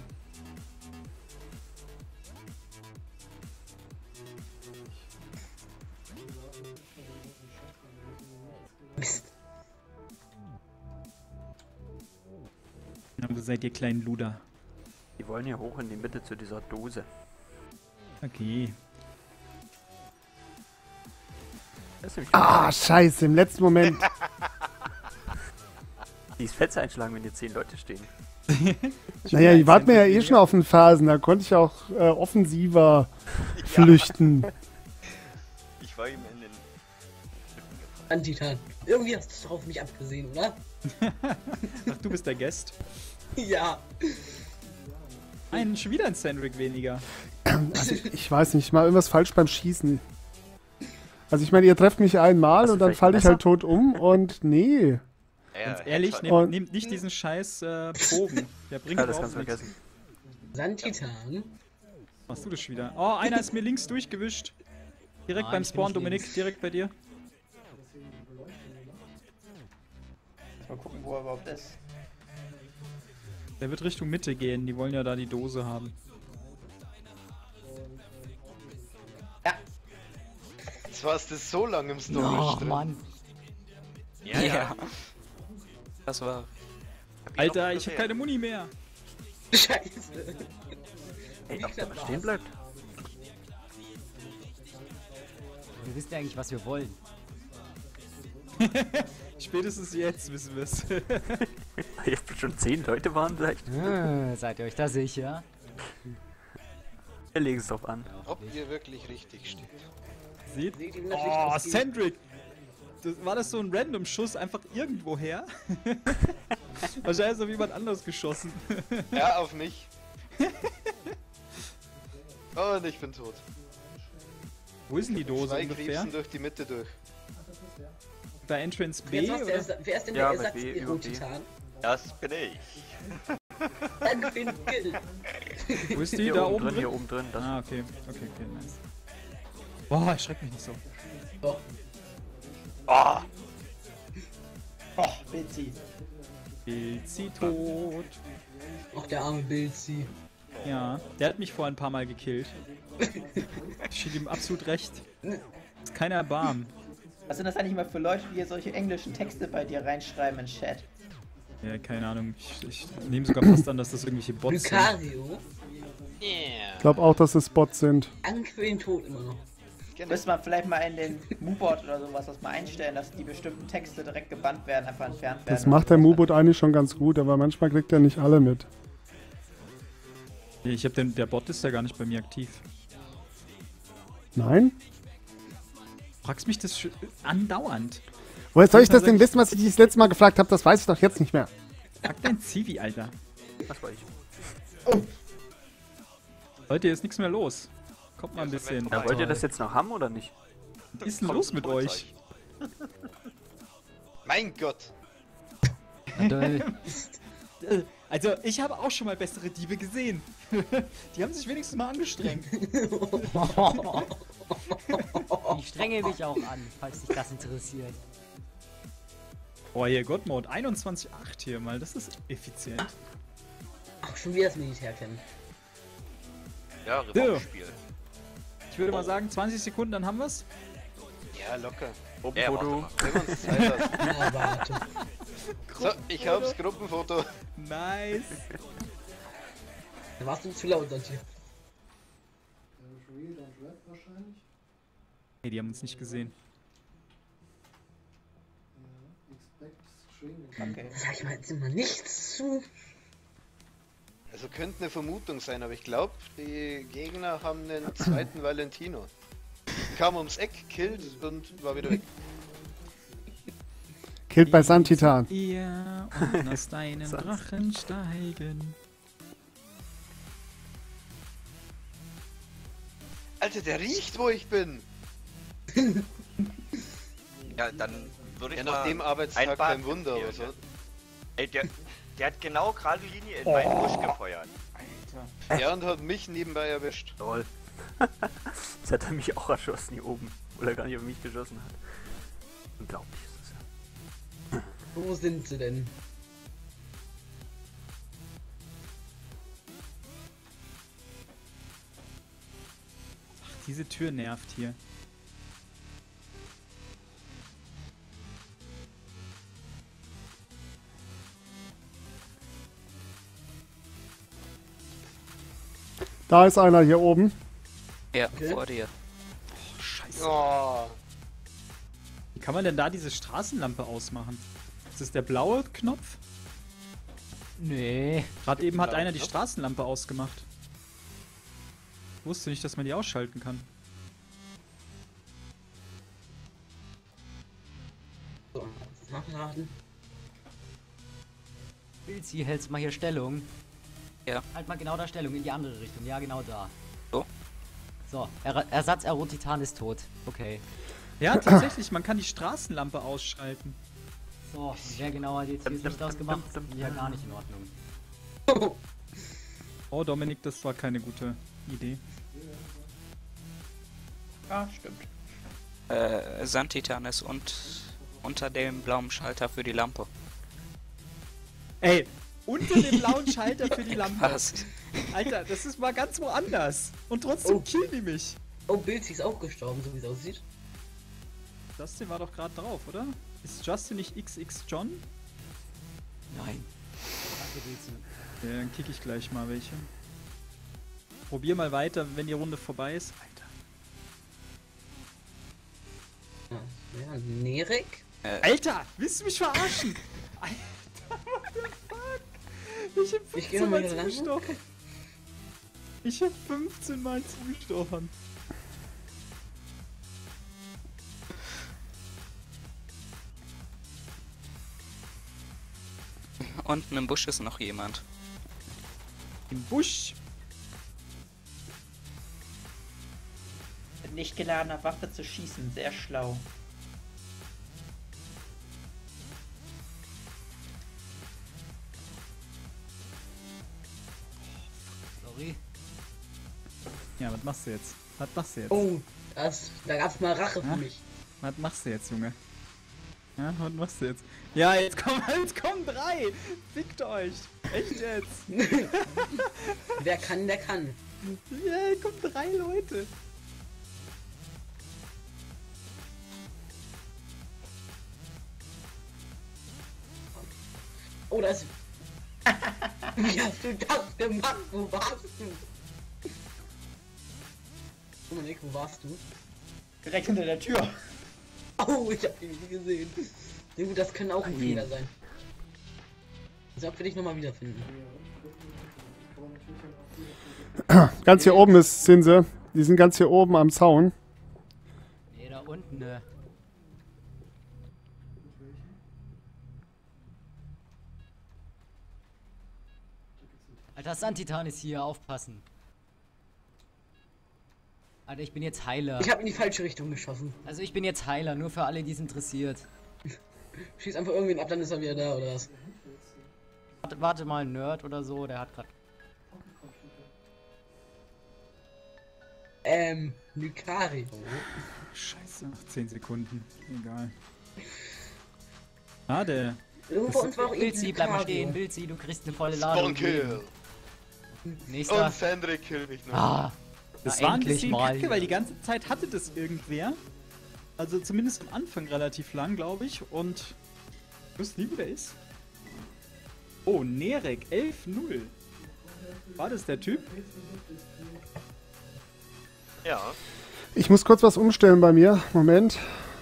Speaker 8: Mist.
Speaker 1: Ja, wo seid ihr kleinen Luder?
Speaker 9: Die wollen hier hoch in die Mitte zu dieser Dose.
Speaker 1: Okay.
Speaker 9: Das ist nämlich
Speaker 2: Ah, scheiße, im letzten Moment.
Speaker 9: die ist fett einschlagen, wenn hier zehn Leute stehen.
Speaker 2: Naja, ihr wart mir ja eh schon auf den Phasen. Da konnte ich auch äh, offensiver flüchten.
Speaker 5: Ich war ihm in den...
Speaker 8: Santitan. Irgendwie hast du es doch auf mich abgesehen, oder?
Speaker 1: Ach, du bist der Guest.
Speaker 8: Ja.
Speaker 1: Ein, schon wieder ein Sandrick weniger.
Speaker 2: Also ich, ich weiß nicht, ich mache irgendwas falsch beim Schießen. Also ich meine, ihr trefft mich einmal
Speaker 9: Hast du
Speaker 2: und dann
Speaker 9: vielleicht
Speaker 2: falle
Speaker 9: ein
Speaker 2: ich halt tot um und nee.
Speaker 5: Ja,
Speaker 1: Ganz ehrlich,
Speaker 5: Headshot.
Speaker 1: nehmt
Speaker 2: Und-
Speaker 1: nehm nicht diesen scheiß äh, Bogen. Der bringt
Speaker 9: Ja, das kannst
Speaker 1: überhaupt
Speaker 9: du
Speaker 1: nichts.
Speaker 9: vergessen.
Speaker 8: Santitan.
Speaker 1: Machst du das schon wieder? Oh, einer ist mir links durchgewischt. Direkt
Speaker 6: Ah,
Speaker 1: beim
Speaker 6: ich bin
Speaker 1: Spawn,
Speaker 6: nicht
Speaker 1: Dominik,
Speaker 6: links.
Speaker 1: direkt bei dir.
Speaker 10: Mal gucken, wo er überhaupt ist.
Speaker 1: Der wird Richtung Mitte gehen, die wollen ja da die Dose haben.
Speaker 4: Jetzt warst du so lange im
Speaker 6: Oh,
Speaker 4: Storage drin.
Speaker 6: Mann.
Speaker 5: Ja, ja.
Speaker 3: Das war.
Speaker 5: Hab ihn
Speaker 1: Alter,
Speaker 5: noch
Speaker 1: ich hab
Speaker 5: gesehen.
Speaker 1: keine Muni mehr.
Speaker 8: Scheiße.
Speaker 9: Ey,
Speaker 8: Wie
Speaker 9: ob der
Speaker 8: knapp
Speaker 9: mal stehen
Speaker 8: war's?
Speaker 9: bleibt.
Speaker 6: Wir wissen ja eigentlich, was wir wollen.
Speaker 1: Spätestens jetzt wissen wir es.
Speaker 9: Jetzt schon zehn Leute waren vielleicht.
Speaker 6: Äh, seid ihr euch da sicher?
Speaker 9: Wir legen es drauf an.
Speaker 4: Ob ihr wirklich richtig steht.
Speaker 1: Seht?
Speaker 8: Seht ihm natürlich
Speaker 1: Oh,
Speaker 8: das Spiel.
Speaker 1: Sandrick! Das, war das so ein Random-Schuss einfach irgendwo her? Wahrscheinlich ist auf jemand anders geschossen.
Speaker 4: Ja, auf mich. Und ich bin tot.
Speaker 1: Wo ist denn die Dose
Speaker 4: Zwei
Speaker 1: ungefähr?
Speaker 4: Krebsen durch die Mitte durch.
Speaker 1: Bei Entrance
Speaker 8: Wer
Speaker 1: B?
Speaker 8: ist, noch der,
Speaker 1: Oder?
Speaker 8: Ersa- wer ist denn
Speaker 9: Ja,
Speaker 8: der
Speaker 9: mit
Speaker 8: Ersatz
Speaker 9: B, über B.
Speaker 8: Erotitan?
Speaker 5: Das bin ich.
Speaker 8: Danke für den Kill.
Speaker 1: Wo ist die?
Speaker 9: Hier
Speaker 1: Da
Speaker 9: oben
Speaker 1: oben
Speaker 9: drin,
Speaker 1: drin?
Speaker 9: hier oben drin. Das.
Speaker 1: Ah, okay. Okay, okay, nice. Boah, erschreck mich nicht so.
Speaker 8: Oh,
Speaker 5: Oh,
Speaker 10: Oh, Bilzi.
Speaker 1: Bilzi tot.
Speaker 8: auch der arme Bilzi.
Speaker 1: Ja, der hat mich vor ein paar Mal gekillt. Ich schieb ihm absolut recht. Ist kein Erbarmen.
Speaker 10: Was sind das eigentlich mal für Leute, die hier solche englischen Texte bei dir reinschreiben in Chat?
Speaker 1: Ja, keine Ahnung. Ich, ich nehme sogar fast an, dass das irgendwelche Bots sind.
Speaker 8: Lucario.
Speaker 2: Ich glaube auch, dass es Bots sind.
Speaker 8: Danke für den Tod immer noch.
Speaker 10: Müsste man vielleicht mal in den Moobot oder sowas das mal einstellen, dass die bestimmten Texte direkt gebannt werden, einfach entfernt werden.
Speaker 2: Das macht der Mubot eigentlich schon ganz gut, aber manchmal kriegt er nicht alle mit.
Speaker 1: Nee, Ich hab den, der Bot ist ja gar nicht bei mir aktiv.
Speaker 2: Nein?
Speaker 1: Fragst mich das sch- andauernd.
Speaker 2: Woher soll ich das denn wissen, was ich dich das letzte Mal gefragt habe? Das weiß ich doch jetzt nicht mehr.
Speaker 1: Frag dein Zivi, Alter.
Speaker 9: Das war ich.
Speaker 1: Leute, hier ist nichts mehr los. Kommt mal ein bisschen.
Speaker 9: Ja, wollt ihr das jetzt noch haben oder nicht?
Speaker 1: Was ist denn los mit euch?
Speaker 4: Mein Gott.
Speaker 1: Also, ich habe auch schon mal bessere Diebe gesehen. Die haben sich wenigstens mal angestrengt.
Speaker 6: Ich strenge mich auch an, falls dich das interessiert.
Speaker 1: Boah, hier Godmode einundzwanzig Komma acht hier mal. Das ist effizient.
Speaker 8: Ach, schon wieder das Militär kennen.
Speaker 5: ja, Revanche-Spiel.
Speaker 1: Ich würde mal sagen, zwanzig Sekunden, dann haben wir's.
Speaker 4: Ja, locker.
Speaker 5: Ja,
Speaker 9: Gruppenfoto.
Speaker 5: warte
Speaker 4: Wenn wir uns Zeit lassen.
Speaker 8: Ja, warte.
Speaker 4: So, ich hab's, Gruppenfoto.
Speaker 1: Nice.
Speaker 8: Da warst du zu laut, Santi.
Speaker 1: Hey, die haben uns nicht gesehen.
Speaker 10: Okay.
Speaker 8: Sag ich mal jetzt immer nichts zu.
Speaker 4: Also könnte eine Vermutung sein, aber ich glaube, die Gegner haben einen zweiten Valentino. Kam ums Eck, killt und war wieder weg.
Speaker 2: Killt bei Santitan.
Speaker 1: Ihr und aus deinen Drachen steigen.
Speaker 4: Alter, der riecht, wo ich bin.
Speaker 5: Ja, dann würde ich
Speaker 4: Ja,
Speaker 5: mal
Speaker 4: nach dem
Speaker 5: ein
Speaker 4: Arbeitstag
Speaker 5: Bad
Speaker 4: kein Wunder, aber
Speaker 5: empfehlen,
Speaker 4: so.
Speaker 5: Ey, der, der hat genau gerade Linie in meinen Busch gefeuert.
Speaker 4: Ja, und hat mich nebenbei erwischt.
Speaker 9: Toll. Jetzt hat er mich auch erschossen hier oben, weil er gar nicht auf mich geschossen hat. Unglaublich ist das ja.
Speaker 8: Wo sind sie denn?
Speaker 1: Diese Tür nervt hier.
Speaker 2: Da ist einer hier oben.
Speaker 3: Ja,
Speaker 8: Okay.
Speaker 3: vor dir.
Speaker 1: Scheiße.
Speaker 4: Oh,
Speaker 1: Wie kann man denn da diese Straßenlampe ausmachen? Ist das der blaue Knopf?
Speaker 6: Nee.
Speaker 1: Gerade eben hat
Speaker 4: Blaue
Speaker 1: einer die
Speaker 4: Knopf?
Speaker 1: Straßenlampe ausgemacht. Ich wusste nicht, dass man die ausschalten kann.
Speaker 8: So, nachladen.
Speaker 6: Bilzi, hältst mal hier Stellung.
Speaker 3: Ja.
Speaker 6: Halt mal genau da Stellung, in die andere Richtung. Ja, genau da.
Speaker 3: So.
Speaker 6: So, er Ersatz Erotitan ist tot. Okay.
Speaker 1: Ja, tatsächlich, man kann die Straßenlampe ausschalten.
Speaker 6: So, sehr genau hat jetzt hier das Licht ausgemacht. Ja, gar nicht in Ordnung.
Speaker 1: Oh, Dominik, das war keine gute Idee.
Speaker 10: Ja, stimmt.
Speaker 3: Äh, Sandtitan ist und unter dem blauen Schalter für die Lampe.
Speaker 1: Ey, unter dem blauen Schalter für die Lampe.
Speaker 3: Was?
Speaker 1: Alter, das ist mal ganz woanders. Und trotzdem
Speaker 8: Oh.
Speaker 1: killen die mich.
Speaker 8: Oh, Bilzi ist auch gestorben, so wie es aussieht.
Speaker 1: Justin war doch gerade drauf, oder? Ist Justin nicht X X John?
Speaker 6: Nein. Danke, Bilzi.
Speaker 1: Ja, dann kick ich gleich mal welche. Probier mal weiter, wenn die Runde vorbei ist. Alter.
Speaker 8: Ja, Nerek?
Speaker 3: Äh,
Speaker 1: Alter, willst du mich verarschen? Alter, what the fuck? Ich hab
Speaker 8: Ich geh
Speaker 1: fünfzehn
Speaker 8: noch
Speaker 1: Mal
Speaker 8: mal lang.
Speaker 1: zugestochen. Ich hab fünfzehn Mal zugestochen.
Speaker 3: unten im Busch ist noch jemand.
Speaker 1: Im Busch?
Speaker 10: Mit nicht geladener Waffe zu schießen, sehr schlau.
Speaker 6: Sorry.
Speaker 1: Ja, was machst du jetzt? Was machst du jetzt?
Speaker 8: Oh, das, da gab's mal Rache für
Speaker 1: Ja?
Speaker 8: mich.
Speaker 1: Was machst du jetzt, Junge? Ja, was machst du jetzt? Ja, jetzt kommen, jetzt kommen drei! Fickt euch! Echt jetzt?
Speaker 8: Wer kann, der kann.
Speaker 1: Ja, jetzt kommen drei Leute!
Speaker 8: Oh, das. Wie hast du das gemacht? Wo warst du? Dominik, wo warst du?
Speaker 10: Direkt hinter der Tür.
Speaker 8: Oh, ich hab ihn nicht gesehen. Ja, gut, das kann auch ein Fehler sein. So, ob wir dich nochmal wiederfinden.
Speaker 2: Ganz hier oben ist, sind sie. Die sind ganz hier oben am Zaun.
Speaker 6: Nee, da unten, ne. Alter, Santitan ist hier, aufpassen. Alter, ich bin jetzt Heiler.
Speaker 8: Ich habe in die falsche Richtung geschossen.
Speaker 6: Also ich bin jetzt Heiler, nur für alle, die es interessiert.
Speaker 8: Schieß einfach irgendwen ab, dann ist er wieder da, oder was?
Speaker 6: Warte, warte mal, ein Nerd oder so, der hat grad...
Speaker 8: Ähm, Lucario.
Speaker 1: Scheiße, noch zehn Sekunden. Egal. Ah, der.
Speaker 8: Irgendwo uns war auch
Speaker 6: Bilzi, bleib mal stehen,
Speaker 8: Lucario.
Speaker 6: Bilzi, du kriegst eine volle Ladung.
Speaker 4: Spawn-Kill.
Speaker 6: Nächster.
Speaker 4: Und Sandra killt mich noch.
Speaker 6: Ah,
Speaker 1: Das
Speaker 6: na,
Speaker 1: war ein
Speaker 6: endlich
Speaker 1: bisschen
Speaker 6: mal.
Speaker 1: kacke, weil die ganze Zeit hatte das irgendwer. Also zumindest am Anfang relativ lang, glaube ich. Und ich wusste nie, wo der ist. Oh, Nerek, elf null. War das der Typ?
Speaker 4: Ja.
Speaker 2: Ich muss kurz was umstellen bei mir. Moment.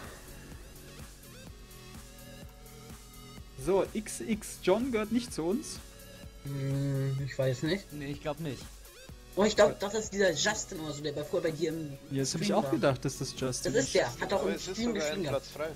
Speaker 1: So, X X John gehört nicht zu uns.
Speaker 8: Hm, ich weiß nicht.
Speaker 6: Nee, ich glaube nicht.
Speaker 8: Oh, ich glaube, das ist dieser Justin oder so, der bei vorher bei dir im.
Speaker 1: Ja, das habe ich
Speaker 8: Stream
Speaker 1: auch
Speaker 8: war.
Speaker 1: gedacht, dass das Justin
Speaker 8: Das ist der, hat auch
Speaker 4: Aber
Speaker 8: im
Speaker 4: es ist
Speaker 8: Stream
Speaker 4: sogar ein
Speaker 8: geschrieben
Speaker 4: Platz
Speaker 8: gehabt.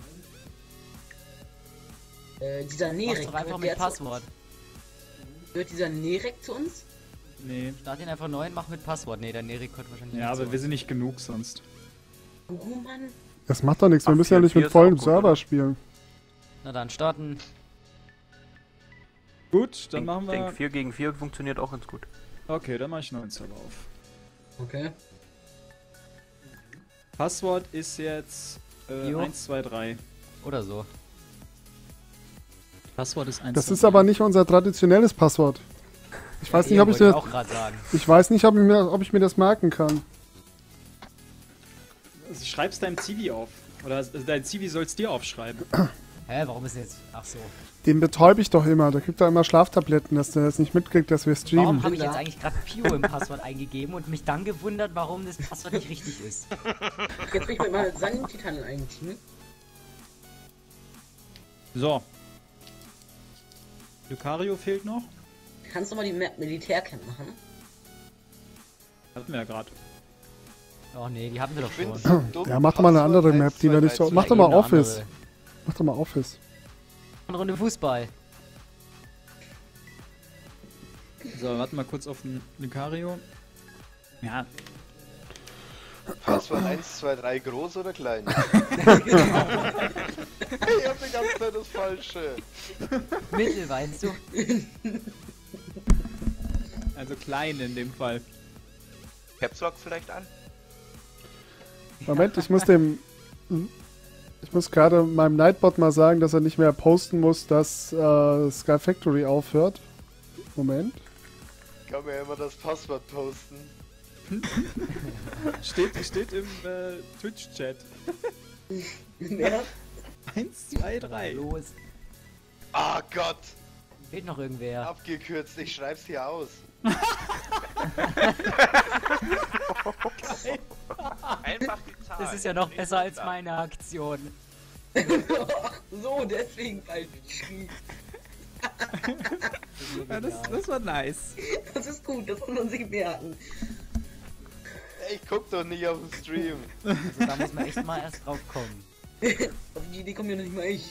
Speaker 4: frei.
Speaker 8: Äh, dieser
Speaker 6: Mach's
Speaker 8: Nerek.
Speaker 6: doch einfach
Speaker 8: gehört
Speaker 6: mit
Speaker 8: der
Speaker 6: Passwort.
Speaker 8: Zu, gehört dieser Nerek zu uns?
Speaker 1: Nee.
Speaker 6: Start ihn einfach neu und mach mit Passwort. Nee, der Nerik kommt wahrscheinlich
Speaker 1: Ja,
Speaker 6: nicht
Speaker 1: aber
Speaker 6: zu
Speaker 1: wir
Speaker 6: uns.
Speaker 1: sind nicht genug sonst.
Speaker 8: Oh Mann.
Speaker 2: Das macht doch nichts. Wir
Speaker 9: Ach,
Speaker 2: müssen ja
Speaker 9: vier,
Speaker 2: nicht
Speaker 9: vier
Speaker 2: mit
Speaker 9: ist
Speaker 2: vollem
Speaker 9: auch gut,
Speaker 2: Server
Speaker 9: oder?
Speaker 2: spielen.
Speaker 6: Na dann, starten.
Speaker 1: Gut, dann
Speaker 9: Denk,
Speaker 1: machen wir.
Speaker 9: denk vier gegen vier funktioniert auch ganz gut.
Speaker 1: Okay, dann mache ich einen neuen Server auf.
Speaker 8: Okay.
Speaker 1: Passwort ist jetzt äh,
Speaker 6: Jo.
Speaker 1: eins zwei drei.
Speaker 6: Oder so.
Speaker 1: Passwort ist eins
Speaker 2: Das
Speaker 1: zwei
Speaker 2: ist
Speaker 1: drei.
Speaker 2: aber nicht unser traditionelles Passwort. Ich weiß
Speaker 6: Ja,
Speaker 2: nicht,
Speaker 6: eben,
Speaker 2: ob ich
Speaker 6: wollte
Speaker 2: das,
Speaker 6: auch gerade sagen.
Speaker 2: ich weiß nicht, ob ich mir, ob ich mir das merken kann.
Speaker 1: Also, schreib's deinem Zivi auf. Oder also dein Zivi soll's dir aufschreiben.
Speaker 6: Hä, warum ist jetzt... Ach so.
Speaker 2: Den betäube ich doch immer. Da gibt er immer Schlaftabletten, dass der das nicht mitkriegt, dass wir
Speaker 6: Warum
Speaker 2: streamen.
Speaker 6: habe ich jetzt eigentlich gerade Pio im Passwort eingegeben und mich dann gewundert, warum das Passwort nicht richtig ist?
Speaker 8: Jetzt bin ich mit meinem Sandtitan in einem Team.
Speaker 1: So. Lucario fehlt noch.
Speaker 8: Kannst du mal die Map Militärcamp machen?
Speaker 1: Hatten wir ja gerade.
Speaker 6: Oh nee, die hatten wir doch
Speaker 4: Ich bin
Speaker 6: schon.
Speaker 4: so dumm.
Speaker 2: Ja, mach doch mal eine andere
Speaker 4: Passwort
Speaker 2: Map, die wir nicht so.
Speaker 4: eins zwei drei
Speaker 2: Mach doch mal
Speaker 6: Eine
Speaker 2: Office.
Speaker 6: andere.
Speaker 2: Mach doch mal Office.
Speaker 6: Eine Runde Fußball.
Speaker 1: So, warten mal kurz auf den Lucario. Ja.
Speaker 4: Passwort eins, zwei, drei groß oder klein? Ich hab die ganze Zeit das Falsche.
Speaker 6: Mittel, weißt du?
Speaker 1: Also klein in dem Fall.
Speaker 5: Caps Lock vielleicht an?
Speaker 2: Moment, ich muss dem... Ich muss gerade meinem Nightbot mal sagen, dass er nicht mehr posten muss, dass äh, Sky Factory aufhört. Moment.
Speaker 4: Ich kann mir ja immer das Passwort posten.
Speaker 1: steht, steht im äh, Twitch-Chat.
Speaker 8: Ja.
Speaker 1: eins, zwei, drei.
Speaker 6: Los.
Speaker 4: Ah Gott!
Speaker 6: Fehlt noch irgendwer.
Speaker 4: Abgekürzt, ich schreib's hier aus.
Speaker 5: Einfach die Zahl.
Speaker 6: Das ist ja noch
Speaker 5: Nicht
Speaker 6: besser als
Speaker 5: runter.
Speaker 6: meine Aktion.
Speaker 8: So, deswegen falsch geschrieben.
Speaker 1: Ja, das, das war nice.
Speaker 8: Das ist gut, das muss man sich merken.
Speaker 4: Ey, ich guck doch nicht auf den Stream.
Speaker 6: Also da muss man echt mal erst drauf kommen.
Speaker 8: Auf die Idee kommt ja noch nicht mal ich.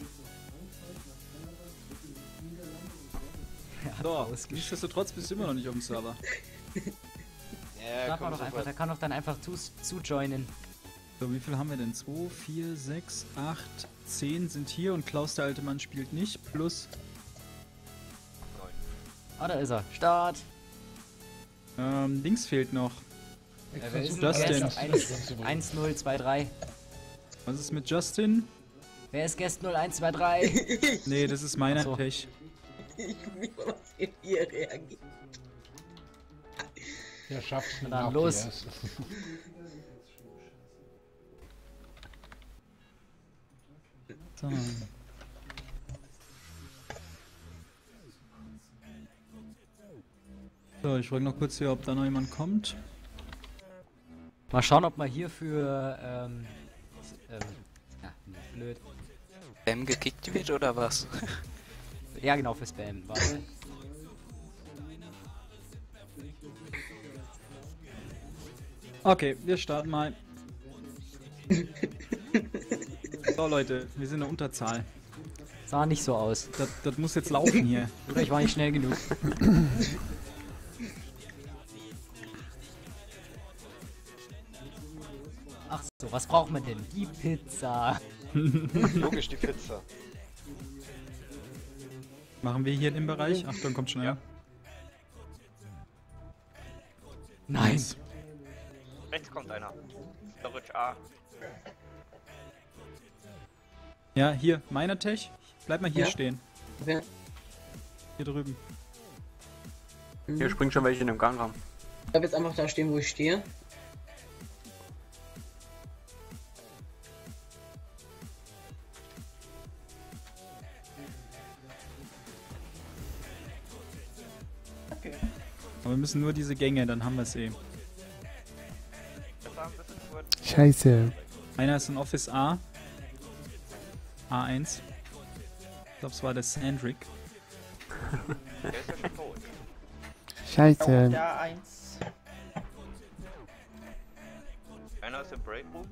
Speaker 1: So, nichtsdestotrotz bist du immer noch nicht auf dem Server.
Speaker 4: Ja,
Speaker 6: Sag
Speaker 4: komm
Speaker 6: mal doch einfach,
Speaker 4: sofort.
Speaker 6: der kann doch dann einfach zu, zu joinen.
Speaker 1: So, wie viel haben wir denn? zwei, vier, sechs, acht, zehn sind hier und Klaus der alte Mann spielt nicht. Plus,
Speaker 6: Ah, da ist er. Start.
Speaker 1: ähm, links fehlt noch.
Speaker 7: Ich
Speaker 6: Ja, wer ist
Speaker 7: versuch
Speaker 1: das
Speaker 7: das
Speaker 1: denn?
Speaker 7: ganz zu bringen.
Speaker 6: eins null zwei drei.
Speaker 1: Was ist mit Justin?
Speaker 6: Wer ist Guest null eins zwei drei?
Speaker 1: Nee, das ist meiner
Speaker 6: Ach so.
Speaker 1: Tech.
Speaker 8: Ich will nicht mal, was ihr hier reagiert.
Speaker 7: Der schafft es
Speaker 6: Dann
Speaker 7: nach
Speaker 6: los.
Speaker 7: P S.
Speaker 1: So. So, ich frage noch kurz hier, ob da noch jemand kommt.
Speaker 6: Mal schauen, ob man hier für, ähm, ähm, ja, blöd.
Speaker 3: Spam gekickt wird oder was?
Speaker 6: Ja, genau, für Spam. Warte.
Speaker 1: Okay, wir starten mal. So Leute, wir sind in der Unterzahl.
Speaker 6: Sah nicht so aus.
Speaker 1: Das, das muss jetzt laufen hier.
Speaker 6: Oder ich war nicht schnell genug. Ach so, was braucht man denn? Die Pizza.
Speaker 4: Logisch, die Pizza.
Speaker 1: Machen wir hier im Bereich? Achtung, kommt schneller.
Speaker 6: Nice.
Speaker 5: Rechts kommt einer. Storage A.
Speaker 1: Ja, hier, meiner Tech. Bleib mal hier
Speaker 8: Ja.
Speaker 1: stehen.
Speaker 8: Wer?
Speaker 1: Hier drüben.
Speaker 9: Hier springt schon welche in dem Gang ran.
Speaker 8: Ich bleib jetzt einfach da stehen, wo ich stehe.
Speaker 10: Okay.
Speaker 1: Aber wir müssen nur diese Gänge, dann haben wir es eh.
Speaker 5: Das war ein bisschen zu weit.
Speaker 2: Scheiße.
Speaker 1: Einer ist in Office A. A eins. Ich glaube, es war der Sandrick.
Speaker 5: Der ist ja schon tot.
Speaker 2: Scheiße.
Speaker 10: Ja, eins.
Speaker 5: Einer ist im Break Room.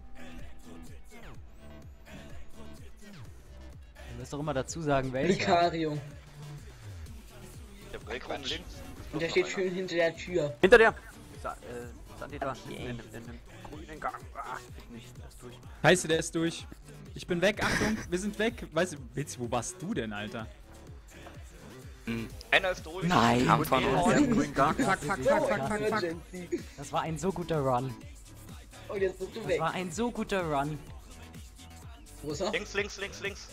Speaker 6: Du musst doch immer dazu sagen, welcher.
Speaker 8: Vicario.
Speaker 5: Der Break Room links.
Speaker 8: Und der steht schön hinter der Tür.
Speaker 9: Hinter dir! Sa äh, Sandita, in, in, in dem grünen Gang. Ah, geht nicht, das ist durch.
Speaker 1: Scheiße, der ist durch. Ich bin weg, Achtung, wir sind weg. Weißt du, Witz, wo warst du denn, Alter?
Speaker 3: Hm.
Speaker 5: Einer ist durch.
Speaker 6: Nein.
Speaker 3: Kam von
Speaker 9: Oh,
Speaker 3: uns.
Speaker 9: der grünen Gang.
Speaker 1: Fuck, fuck, fuck, fuck, fuck, fuck.
Speaker 8: Emergency.
Speaker 6: Das war ein so guter Run.
Speaker 8: Und jetzt bist du
Speaker 6: Das
Speaker 8: weg.
Speaker 6: war ein so guter Run.
Speaker 8: Wo ist er?
Speaker 5: Links, links, links, links.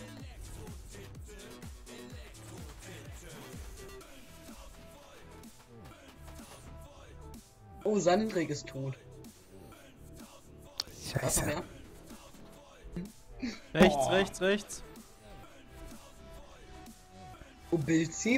Speaker 8: Oh, Sandrik ist tot.
Speaker 2: Scheiße.
Speaker 8: Warte mal.
Speaker 1: Rechts, rechts, rechts.
Speaker 8: Oh, Bilzi.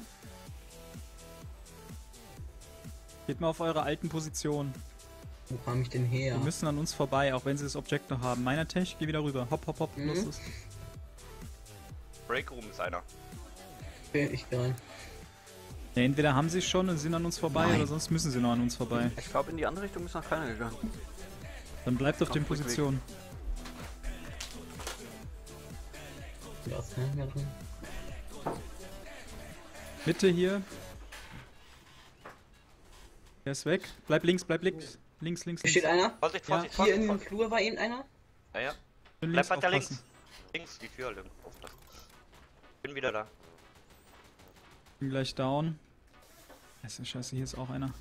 Speaker 1: Geht mal auf eure alten Positionen.
Speaker 8: Wo kam ich denn her?
Speaker 1: Wir müssen an uns vorbei, auch wenn sie das Objekt noch haben. Meiner Tech, geh wieder rüber. Hopp, hopp, hopp.
Speaker 8: Mhm.
Speaker 1: Los, los.
Speaker 5: Break Room ist einer.
Speaker 8: Okay, ich geh rein.
Speaker 1: Ja, entweder haben sie es schon und sind an uns vorbei,
Speaker 6: Nein.
Speaker 1: oder sonst müssen sie noch an uns vorbei.
Speaker 9: Ich glaube, in die andere Richtung ist noch keiner gegangen.
Speaker 1: Dann bleibt auf den
Speaker 9: Komm, ruhig
Speaker 1: Positionen.
Speaker 8: Da ist keiner mehr drin.
Speaker 1: Mitte hier. Der ist weg. Bleib links, bleib links. Links, links,
Speaker 8: Hier steht
Speaker 1: links.
Speaker 8: einer.
Speaker 5: Vorsicht,
Speaker 1: Ja.
Speaker 5: Vorsicht,
Speaker 8: Hier
Speaker 5: Vorsicht,
Speaker 8: in dem
Speaker 5: Vorsicht.
Speaker 8: Flur war eben einer.
Speaker 5: Ja, ja.
Speaker 1: Schön
Speaker 5: Bleib
Speaker 1: links
Speaker 5: weiter links.
Speaker 1: aufpassen.
Speaker 5: Links, die Tür links. Aufpassen. Bin wieder da.
Speaker 1: Bin gleich down. Scheiße, scheiße, hier ist auch einer.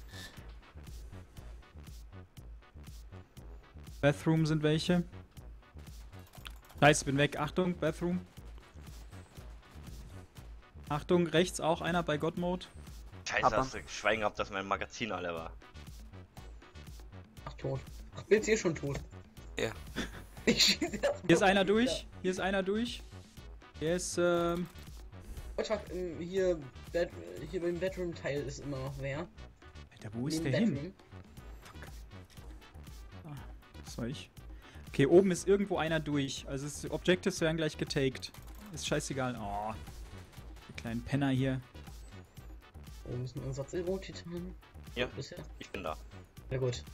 Speaker 1: Bathroom sind welche. Scheiße, bin weg. Achtung, Bathroom. Achtung, rechts auch einer bei God Mode.
Speaker 5: Scheiße,
Speaker 9: Aber-
Speaker 5: hast du Schweigen gehabt, dass mein Magazin alle war.
Speaker 8: Ach, tot. Ach, Bild hier schon tot.
Speaker 3: Ja.
Speaker 8: Ich schieße erst
Speaker 1: Hier ist
Speaker 8: mal
Speaker 1: einer
Speaker 8: wieder.
Speaker 1: durch. Hier ist einer durch. Der ist, ähm...
Speaker 8: What the fuck, ähm, hier, Bed hier beim Bedroom-Teil ist immer noch wer.
Speaker 1: Alter, wo ist
Speaker 8: Neben
Speaker 1: der hin?
Speaker 8: Bedroom.
Speaker 1: Das war ich. Okay, oben ist irgendwo einer durch. Also es, Objectives werden gleich getaked. Ist scheißegal. Oh. Die kleinen Penner hier.
Speaker 8: Oh, müssen wir Ansatz Erotitan.
Speaker 5: Ja,
Speaker 8: Bisher.
Speaker 5: ich bin da.
Speaker 8: Ja gut.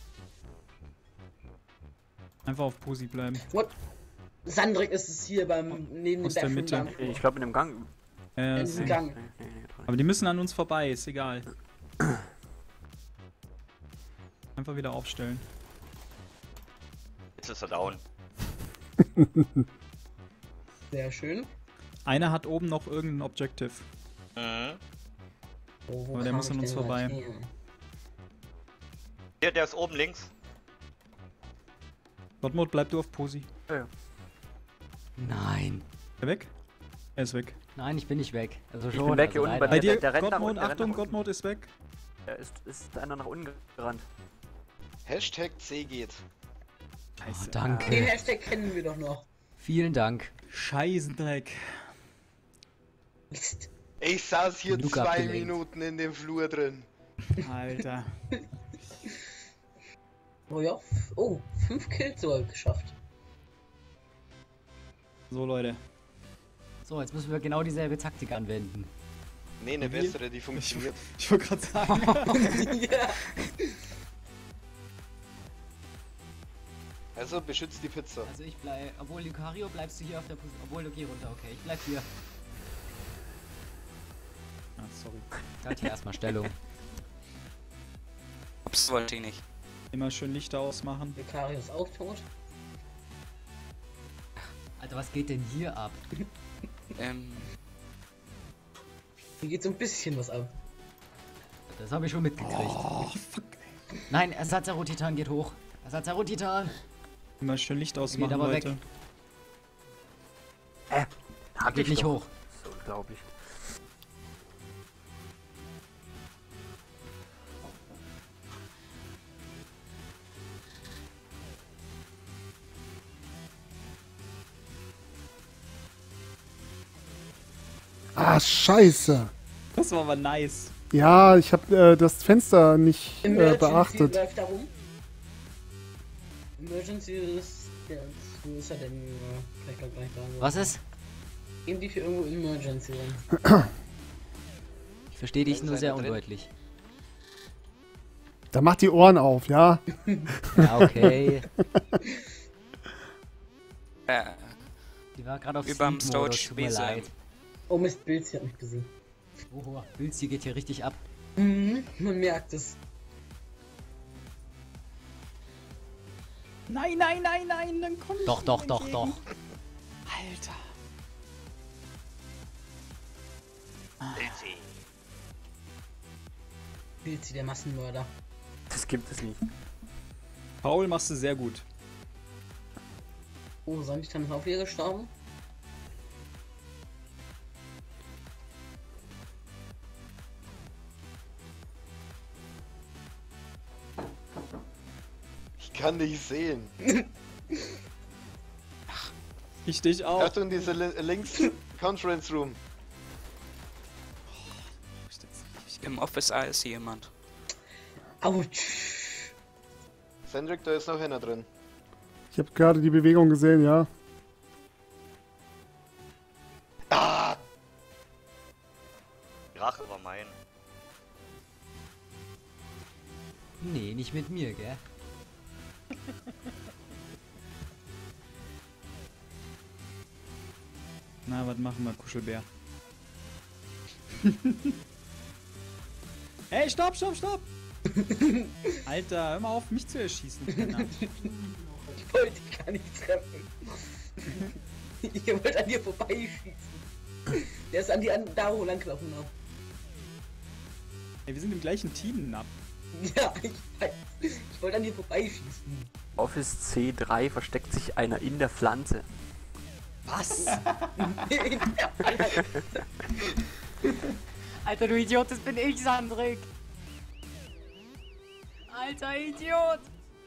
Speaker 1: Einfach auf Posi bleiben.
Speaker 8: What? Sandrik ist es hier beim neben dem
Speaker 1: Aus der
Speaker 8: Bedroom
Speaker 1: Mitte.
Speaker 8: da.
Speaker 9: Ich glaube in dem Gang.
Speaker 1: Äh,
Speaker 8: In
Speaker 1: ist-
Speaker 8: diesem Gang.
Speaker 9: Nee, nee, nee, dran.
Speaker 1: aber die müssen an uns vorbei, ist egal. Einfach wieder aufstellen.
Speaker 5: Jetzt ist er down.
Speaker 8: Sehr schön.
Speaker 1: Einer hat oben noch irgendein Objective.
Speaker 5: Mhm.
Speaker 8: Oh, wo
Speaker 1: Aber der
Speaker 8: kam
Speaker 1: muss
Speaker 8: ich
Speaker 1: an uns
Speaker 8: denn
Speaker 1: vorbei.
Speaker 8: gleich her?
Speaker 5: Hier, der ist oben links.
Speaker 1: Godmode, bleib du auf Posi.
Speaker 6: Nein.
Speaker 1: Er weg? Er ist weg.
Speaker 6: Nein, ich bin nicht weg. Also
Speaker 9: Ich
Speaker 6: schon.
Speaker 9: bin weg,
Speaker 6: also
Speaker 9: hier unten
Speaker 6: leider.
Speaker 1: Bei
Speaker 9: Der-
Speaker 1: dir,
Speaker 9: der rennt nach
Speaker 1: Godmode,
Speaker 9: unten, der rennt
Speaker 1: Achtung,
Speaker 9: nach unten.
Speaker 1: Godmode ist weg.
Speaker 9: Da ist, ist einer nach unten gerannt.
Speaker 4: Hashtag C geht.
Speaker 6: Oh,
Speaker 1: Scheiße.
Speaker 8: Den
Speaker 6: danke.
Speaker 8: Hashtag kennen wir doch noch.
Speaker 6: Vielen Dank.
Speaker 1: Scheißendreck.
Speaker 8: Mist.
Speaker 4: Ich saß hier
Speaker 6: Genug
Speaker 4: zwei
Speaker 6: abgelenkt.
Speaker 4: Minuten in dem Flur drin.
Speaker 1: Alter.
Speaker 8: Oh ja. f- Oh, fünf Kills sogar geschafft.
Speaker 1: So, Leute.
Speaker 6: So, jetzt müssen wir genau dieselbe Taktik anwenden.
Speaker 4: Nee, eine
Speaker 1: Wie?
Speaker 4: bessere, die funktioniert.
Speaker 1: Ich wollte gerade sagen.
Speaker 8: Ja.
Speaker 4: Also beschützt die Pizza.
Speaker 6: Also ich bleib, obwohl Lucario bleibst du hier auf der Position, obwohl du geh runter, okay, ich bleib hier.
Speaker 1: Ah, sorry.
Speaker 6: Ich halte hier erstmal Stellung.
Speaker 3: Ups, wollte ich nicht.
Speaker 1: Immer schön Lichter ausmachen.
Speaker 8: Lucario ist auch tot.
Speaker 6: Alter, was geht denn hier ab?
Speaker 3: Ähm,
Speaker 8: Hier geht so ein bisschen was ab.
Speaker 6: Das habe ich schon mitgekriegt.
Speaker 1: Oh, fuck.
Speaker 6: Nein, Ersatzerrotitan geht hoch. Ersatzerrotitan.
Speaker 1: Immer schön Licht ausmachen,
Speaker 6: aber weg.
Speaker 1: Leute.
Speaker 9: Hab
Speaker 6: Geht
Speaker 9: ich
Speaker 6: nicht
Speaker 9: doch.
Speaker 6: hoch.
Speaker 9: So unglaublich.
Speaker 2: Ah, scheiße.
Speaker 1: Das war aber nice.
Speaker 2: Ja, ich habe äh, das Fenster nicht äh,
Speaker 8: Emergency
Speaker 2: beachtet.
Speaker 8: läuft da rum. Emergency ist. Ja, wo ist er denn? Ja, kann ich glaub gar nicht sagen.
Speaker 6: Was ist?
Speaker 8: Gehen die für irgendwo Emergency rum?
Speaker 6: Ich verstehe dich
Speaker 4: Da ist
Speaker 6: nur
Speaker 4: einer
Speaker 6: sehr
Speaker 4: drin.
Speaker 6: undeutlich.
Speaker 2: Da macht die Ohren auf, ja?
Speaker 6: Ja, okay.
Speaker 3: äh,
Speaker 6: Die war gerade auf
Speaker 3: Überm
Speaker 6: Sleep-Modus,
Speaker 3: Storage
Speaker 6: tut mir
Speaker 3: Besen.
Speaker 6: leid.
Speaker 8: Oh Mist, Bilz hat mich besiegt.
Speaker 6: Oho, Bilzi geht hier richtig ab.
Speaker 8: Mhm, man merkt es.
Speaker 1: Nein, nein, nein, nein, dann komm ich
Speaker 6: Doch,
Speaker 1: ihm
Speaker 6: doch, doch,
Speaker 1: entgegen.
Speaker 6: doch.
Speaker 1: Alter.
Speaker 8: Bilzi, der Massenmörder.
Speaker 9: Das gibt es nicht.
Speaker 1: Paul, machst du sehr gut.
Speaker 8: Oh, Sandstein ist auch wieder gestorben.
Speaker 4: Ich kann dich sehen.
Speaker 1: Ich dich auch.
Speaker 4: Achtung, diese li links Conference Room.
Speaker 3: im Office A ist hier jemand.
Speaker 8: Autsch.
Speaker 4: Sandrick, da ist noch einer drin.
Speaker 2: Ich habe gerade die Bewegung gesehen, ja.
Speaker 4: Ah!
Speaker 5: Rache war mein.
Speaker 6: Nee, nicht mit mir, gell?
Speaker 1: Na, was machen wir, Kuschelbär? Hey, stopp, stopp, stopp! Alter, hör mal auf, mich zu erschießen, Penner.
Speaker 8: Ich wollte dich gar nicht treffen. Ich wollte an dir vorbeischießen. Der ist an die an Daro langgelaufen noch.
Speaker 1: Ey, wir sind im gleichen Team, Nap.
Speaker 8: Ja, ich weiß. Ich wollte an dir vorbeischießen.
Speaker 9: Office C drei versteckt sich einer in der Pflanze.
Speaker 1: Was?
Speaker 6: Alter, du Idiot, das bin ich, Sandrik. Alter Idiot.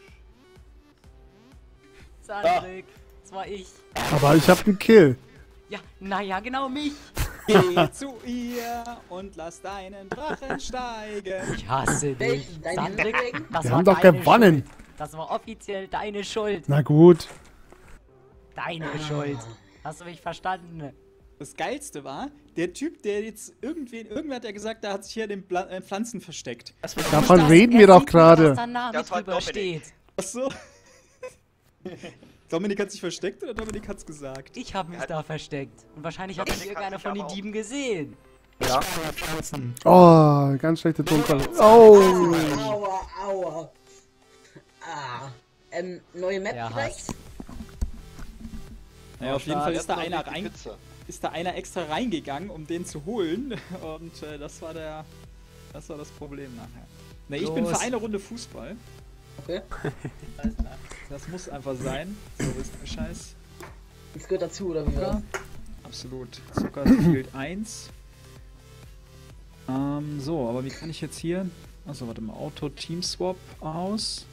Speaker 6: Sandrik, das war ich.
Speaker 2: Aber ich hab einen Kill.
Speaker 6: Ja, naja, genau mich.
Speaker 1: Geh zu ihr und lass deinen Drachen steigen.
Speaker 6: Ich hasse dich.
Speaker 8: Deine
Speaker 6: Sandrik,
Speaker 8: Drachen?
Speaker 6: das
Speaker 2: Wir
Speaker 6: war
Speaker 2: haben doch
Speaker 6: deine
Speaker 2: gewonnen.
Speaker 6: Schuld. Das war offiziell deine Schuld.
Speaker 2: Na gut.
Speaker 6: Deine Schuld. Hast du mich verstanden?
Speaker 1: Das Geilste war, der Typ, der jetzt irgendwie, irgendwer hat ja gesagt, da hat sich hier den Pla äh, Pflanzen versteckt.
Speaker 2: Davon
Speaker 6: Das-
Speaker 2: reden
Speaker 6: er
Speaker 2: wir doch
Speaker 6: sieht nur,
Speaker 2: gerade.
Speaker 6: dass da Name
Speaker 5: Das war
Speaker 6: drüber
Speaker 5: Dominik.
Speaker 6: steht.
Speaker 1: Achso. Dominik hat sich versteckt oder Dominik hat's gesagt?
Speaker 6: Ich habe mich
Speaker 5: hat-
Speaker 6: da versteckt. Und wahrscheinlich hat mich
Speaker 5: Dominik
Speaker 6: irgendeiner
Speaker 5: hat
Speaker 6: von
Speaker 5: sich
Speaker 6: den
Speaker 5: aber
Speaker 6: Dieben gesehen.
Speaker 9: Ja.
Speaker 2: Oh, ganz schlechte Tonqualität. Oh.
Speaker 8: Aua, aua. Ah. Ähm, neue Map
Speaker 6: Ja,
Speaker 8: vielleicht?
Speaker 1: Naja, auf jeden Fall ist da
Speaker 4: Jetzt noch
Speaker 1: einer
Speaker 4: die
Speaker 1: rein,
Speaker 4: Pizza.
Speaker 1: ist da einer extra reingegangen, um den zu holen. Und äh, das war der, das war das Problem nachher. Na, ich bin
Speaker 6: Los.
Speaker 1: für eine Runde Fußball.
Speaker 8: Okay.
Speaker 10: Alles klar.
Speaker 1: Das muss einfach sein. So ist der Scheiß.
Speaker 8: Das gehört dazu, oder wie war das?
Speaker 1: Absolut. Zucker spielt eins. Ähm, so, aber wie kann ich jetzt hier... Achso, warte mal. Auto Team Swap aus.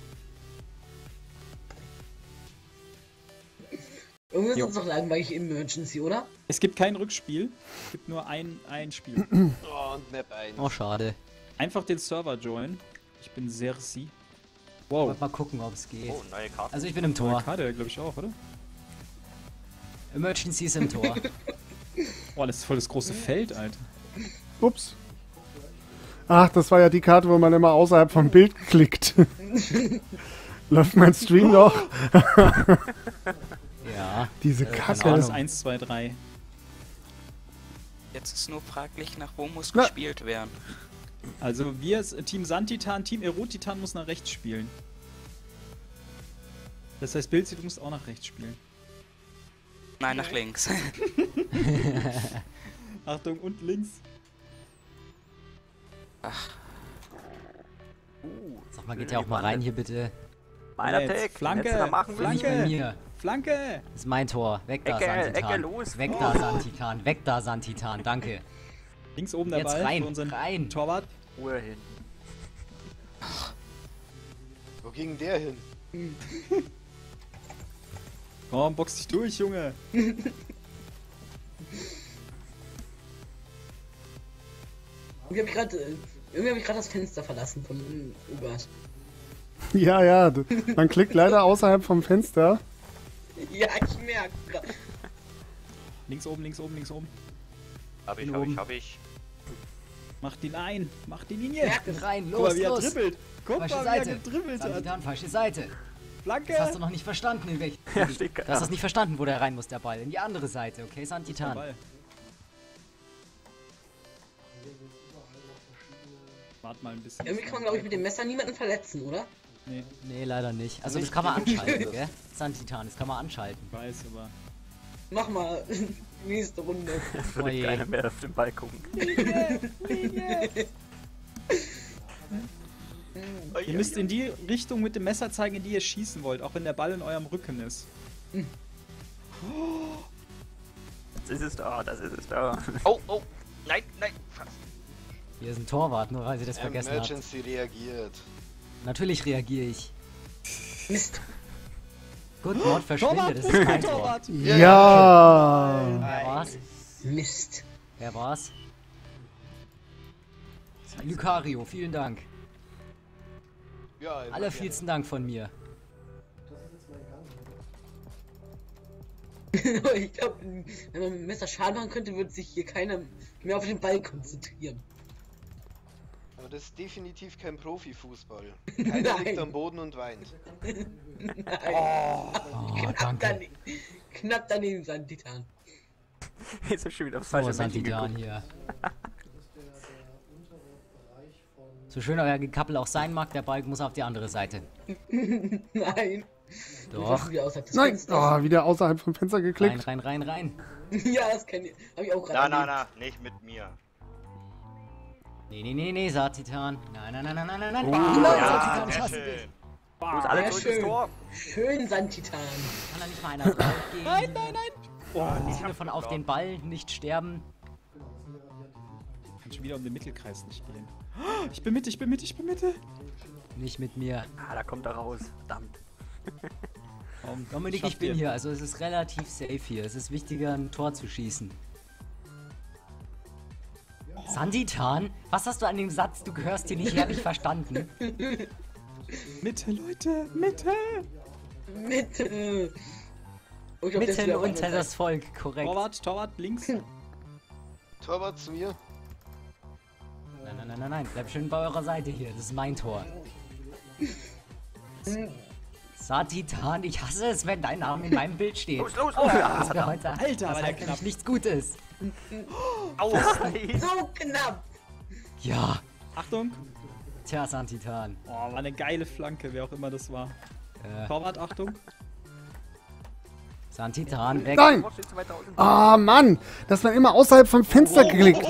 Speaker 8: Irgendwie ist
Speaker 1: Jo.
Speaker 8: uns doch langweilig Emergency, oder?
Speaker 1: Es gibt kein Rückspiel. Es gibt nur ein, ein Spiel.
Speaker 4: Oh, und Map eins.
Speaker 6: Oh, schade.
Speaker 1: Einfach den Server joinen. Ich bin Sersi. Wow.
Speaker 6: Wollt mal gucken, ob es geht.
Speaker 5: Oh, neue Karte.
Speaker 6: Also ich bin im
Speaker 1: Tor.
Speaker 6: Tor.
Speaker 1: Karte, glaube ich auch, oder?
Speaker 6: Emergency ist im Tor.
Speaker 1: Boah, das ist voll das große Feld, Alter.
Speaker 2: Ups. Ach, das war ja die Karte, wo man immer außerhalb vom Bild klickt. Läuft mein Stream noch?
Speaker 6: Ja.
Speaker 2: Diese
Speaker 6: Äh,
Speaker 1: Das
Speaker 2: Kacke.
Speaker 1: war das eins, zwei, drei.
Speaker 3: Jetzt ist nur fraglich, nach wo muss
Speaker 2: Na.
Speaker 3: gespielt werden.
Speaker 1: Also wir, Team Santitan, Team Erotitan muss nach rechts spielen. Das heißt, Bilzi, du musst auch nach rechts spielen.
Speaker 3: Nein, nach links.
Speaker 1: Achtung, und links.
Speaker 6: Sag mal, geht ja auch mal rein hier bitte.
Speaker 9: Mein
Speaker 1: Jetzt,
Speaker 9: Attack.
Speaker 1: Flanke,
Speaker 9: Jetzt noch machen
Speaker 6: Nicht bei
Speaker 1: Flanke.
Speaker 6: mir.
Speaker 1: Flanke!
Speaker 6: Das ist mein Tor. Weg da,
Speaker 9: Ecke,
Speaker 6: Santitan.
Speaker 9: Ecke, los.
Speaker 6: Weg da, Santitan. Weg da, Santitan. Danke.
Speaker 1: Links oben der
Speaker 6: Jetzt
Speaker 1: Ball
Speaker 6: rein,
Speaker 1: für unseren
Speaker 6: rein.
Speaker 1: Torwart.
Speaker 9: Ruhe hin.
Speaker 4: Wo ging der hin?
Speaker 1: Komm, box dich durch, Junge.
Speaker 8: Irgendwie habe ich gerade äh, irgendwie hab ich gerade das Fenster verlassen von äh, Ubers.
Speaker 2: Ja, ja. d- Man klickt leider außerhalb vom Fenster.
Speaker 8: Ja, ich merke gerade.
Speaker 1: Links oben, links oben, links oben.
Speaker 5: Hab ich,
Speaker 6: Bin
Speaker 5: hab
Speaker 6: oben.
Speaker 5: ich, hab ich.
Speaker 1: Mach die Line, mach die Linie.
Speaker 6: Merke rein,
Speaker 1: Guck mal,
Speaker 6: los,
Speaker 1: wie er
Speaker 6: los.
Speaker 1: dribbelt. Guck
Speaker 6: Falsche
Speaker 1: mal, wie er
Speaker 6: Seite.
Speaker 1: gedribbelt hat.
Speaker 6: Santitan, falsche Seite.
Speaker 1: Flanke.
Speaker 6: Das hast du noch nicht verstanden, in welch...
Speaker 9: Ja, steht
Speaker 6: Du hast das nicht verstanden, wo der rein muss, der Ball. In die andere Seite, okay, Santitan.
Speaker 1: Ball. Wart mal ein bisschen.
Speaker 8: Irgendwie kann man, glaube ich, mit dem Messer niemanden verletzen, oder?
Speaker 1: Nee,
Speaker 6: Nee, leider nicht. Also das
Speaker 1: Nicht
Speaker 6: kann man
Speaker 1: die-
Speaker 6: anschalten, gell? Santitan, das kann man anschalten.
Speaker 1: ich weiß, aber.
Speaker 8: Mach mal. Nächste Runde.
Speaker 9: Es würde
Speaker 6: Oje.
Speaker 9: keiner mehr auf den Ball gucken.
Speaker 1: Ihr müsst in die Richtung mit dem Messer zeigen, in die ihr schießen wollt, auch wenn der Ball in eurem Rücken ist.
Speaker 9: Das ist es da, das ist es da.
Speaker 5: Oh, oh. Nein, nein. Fast.
Speaker 6: Hier ist ein Torwart, nur weil sie das vergessen hat.
Speaker 4: Emergency reagiert.
Speaker 6: Natürlich reagiere ich.
Speaker 8: Mist.
Speaker 6: Gut, Mord verschwindet, das ist mein Tor.
Speaker 1: Torwart!
Speaker 2: Ja.
Speaker 6: Wer war's?
Speaker 8: Mist.
Speaker 6: Wer war's? Lucario, vielen Dank.
Speaker 4: Ja, immer
Speaker 6: Allervielsten Dank von mir.
Speaker 8: Ich glaube, wenn man mit dem Messer Schaden machen könnte, würde sich hier keiner mehr auf den Ball konzentrieren.
Speaker 4: Aber das ist definitiv kein Profifußball. Keiner
Speaker 8: Nein.
Speaker 4: liegt am Boden und weint.
Speaker 8: Nein.
Speaker 6: Oh,
Speaker 8: Knapp,
Speaker 6: danke.
Speaker 8: daneben, knapp daneben, Santitan.
Speaker 9: Jetzt hab ich schon wieder aufs
Speaker 6: So,
Speaker 9: falsche Männchen
Speaker 6: Santitan
Speaker 9: geguckt.
Speaker 6: hier. So schön euer Gekappel auch sein mag, der Balken muss auf die andere Seite.
Speaker 8: Nein.
Speaker 6: Doch.
Speaker 8: Wieder außerhalb des
Speaker 2: Nein!
Speaker 8: Fensters.
Speaker 2: Oh, wieder außerhalb vom Fenster
Speaker 6: Rein,
Speaker 2: geklickt.
Speaker 6: rein, rein, rein.
Speaker 8: Ja, das kann ich. Hab ich auch
Speaker 5: Na,
Speaker 8: gerade.
Speaker 5: na, na, nicht mit mir.
Speaker 6: Nee, nee, nee, nee, Satitan. Nein, nein, nein, nein, nein, nein, nein.
Speaker 9: Oh,
Speaker 6: Nein,
Speaker 9: ja,
Speaker 6: Satitan, ich
Speaker 5: sehr
Speaker 6: hasse
Speaker 5: schön.
Speaker 6: dich.
Speaker 9: Muss alle
Speaker 8: Sehr
Speaker 9: zurück ins
Speaker 8: schön.
Speaker 9: Tor.
Speaker 8: Schön, Santitan.
Speaker 6: Kann da nicht mal einer drauf gehen?
Speaker 1: Nein, nein, nein.
Speaker 6: Oh, Im Sinne von auf den Ball, nicht sterben.
Speaker 1: Kann schon wieder um den Mittelkreis nicht gehen. Ich bin Mitte, ich bin Mitte, ich bin Mitte.
Speaker 6: Nicht mit mir.
Speaker 9: Ah, da kommt er raus. Verdammt.
Speaker 1: Warum?
Speaker 6: Dominik, ich bin hier, also es ist relativ safe hier. Es ist wichtiger, ein Tor zu schießen. Sanditan? Was hast du an dem Satz, du gehörst hier nicht her, nicht verstanden?
Speaker 1: Mitte, Leute, Mitte.
Speaker 8: Mitte. Oh, ich glaub, das
Speaker 6: Mitten
Speaker 8: wär auch
Speaker 6: unter
Speaker 8: eine
Speaker 6: das Volk, korrekt.
Speaker 1: Torwart, Torwart, links.
Speaker 4: Torwart zu mir.
Speaker 6: Nein, nein, nein, nein, nein, bleibt schön bei eurer Seite hier, das ist mein Tor. Satitan, ich hasse es, wenn dein Name in meinem Bild steht.
Speaker 9: Los, los,
Speaker 6: Oh,
Speaker 9: los.
Speaker 6: das wäre heute,
Speaker 1: Alter,
Speaker 6: das
Speaker 1: war der
Speaker 6: halt
Speaker 1: knapp.
Speaker 6: nämlich nichts Gutes.
Speaker 9: Au.
Speaker 8: So knapp.
Speaker 6: Ja,
Speaker 1: Achtung.
Speaker 6: tja, Santitan.
Speaker 1: Oh, war eine geile Flanke, wer auch immer das war.
Speaker 6: Äh,
Speaker 1: Torwart, Achtung.
Speaker 6: Santitan, weg.
Speaker 2: Nein! Ah, Mann! Dass man immer außerhalb vom Fenster klickt.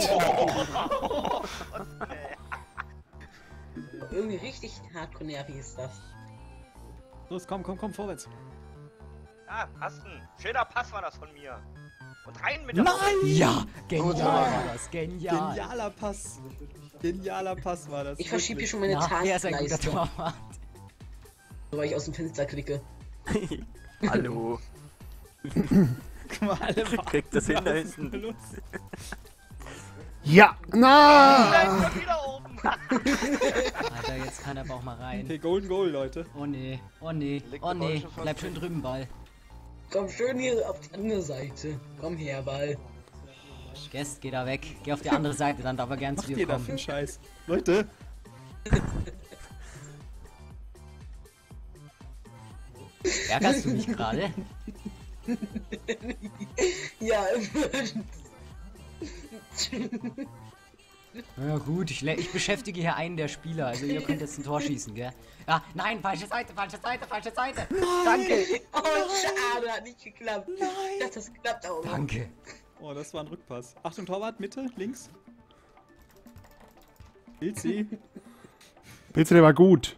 Speaker 8: Irgendwie richtig hardcore nervig ist das.
Speaker 1: Los, komm, komm, komm, vorwärts.
Speaker 5: Ah, Passen. Schöner Pass war das von mir. Und rein mit der
Speaker 1: Nein!
Speaker 6: Ja, genial
Speaker 4: Gut,
Speaker 6: war das, genial.
Speaker 1: Genialer Pass. Genialer Pass war das.
Speaker 8: Ich verschiebe hier
Speaker 1: wirklich.
Speaker 8: schon meine
Speaker 6: Ja, er ist ein guter
Speaker 8: Taskleiste,
Speaker 6: Torwart.
Speaker 8: weil ich aus dem Fenster klicke.
Speaker 9: Hallo.
Speaker 1: Guck mal, alle
Speaker 9: Kriegt das hin da hinten.
Speaker 1: Los.
Speaker 2: Ja! Na!
Speaker 5: Nein, schon wieder oben.
Speaker 6: Alter, jetzt kann er aber auch mal rein.
Speaker 1: Okay, Golden Goal, Leute.
Speaker 6: Oh nee, oh nee,
Speaker 4: Legt
Speaker 6: oh
Speaker 4: der Ball
Speaker 6: nee,
Speaker 4: schon fast
Speaker 6: bleib schön
Speaker 4: weg.
Speaker 6: drüben, Ball.
Speaker 8: Komm schön hier auf die andere Seite. Komm her, Ball.
Speaker 6: Guest, geh da weg. Geh auf die andere Seite, dann darf er gern zu
Speaker 1: Macht
Speaker 6: dir
Speaker 1: ihr da für
Speaker 6: kommen.
Speaker 1: einen Scheiß? Leute.
Speaker 6: Ärgerst du mich gerade?
Speaker 8: Ja,
Speaker 6: Na gut, ich, le- ich beschäftige hier einen der Spieler, also ihr könnt jetzt ein Tor schießen, gell? Ah, nein, falsche Seite, falsche Seite, falsche Seite. Danke,
Speaker 8: oh, schade, hat nicht geklappt. Nein. Das, das klappt auch noch.
Speaker 6: danke.
Speaker 1: Oh, das war ein Rückpass. Achtung, Torwart, Mitte, links. Pilzi.
Speaker 2: Pilze, der war gut.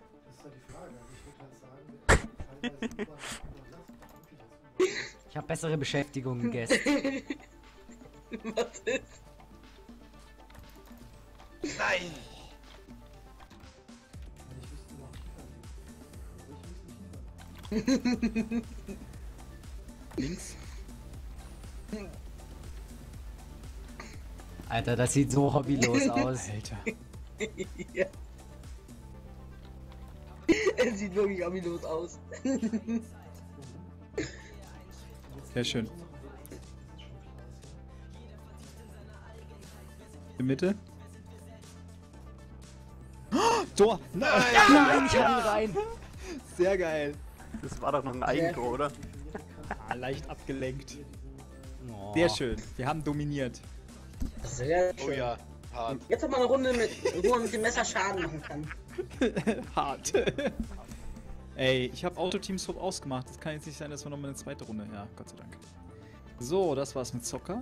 Speaker 6: Ich habe bessere Beschäftigungen, Guest.
Speaker 8: Was ist?
Speaker 5: Nein.
Speaker 1: Links.
Speaker 6: Alter, das sieht so hobbylos aus.
Speaker 1: Alter.
Speaker 8: Ja. Es sieht wirklich hobbylos aus.
Speaker 1: Sehr schön. In Mitte. Oh, Tor! Nein!
Speaker 6: Nein, ich hab ihn rein.
Speaker 1: Sehr geil.
Speaker 9: Das war doch noch ein Eigentor, oder?
Speaker 1: Ah, leicht abgelenkt.
Speaker 6: Oh.
Speaker 1: Sehr schön. Wir haben dominiert.
Speaker 8: Sehr
Speaker 4: Oh
Speaker 8: schön.
Speaker 4: ja, hart.
Speaker 8: Jetzt hat man eine Runde mit, wo man mit dem Messer Schaden machen kann.
Speaker 1: Hart. Ey, ich habe Autoteam-Swap ausgemacht. Das kann jetzt nicht sein, dass wir nochmal eine zweite Runde. Ja, Gott sei Dank. So, das war's mit Zocker.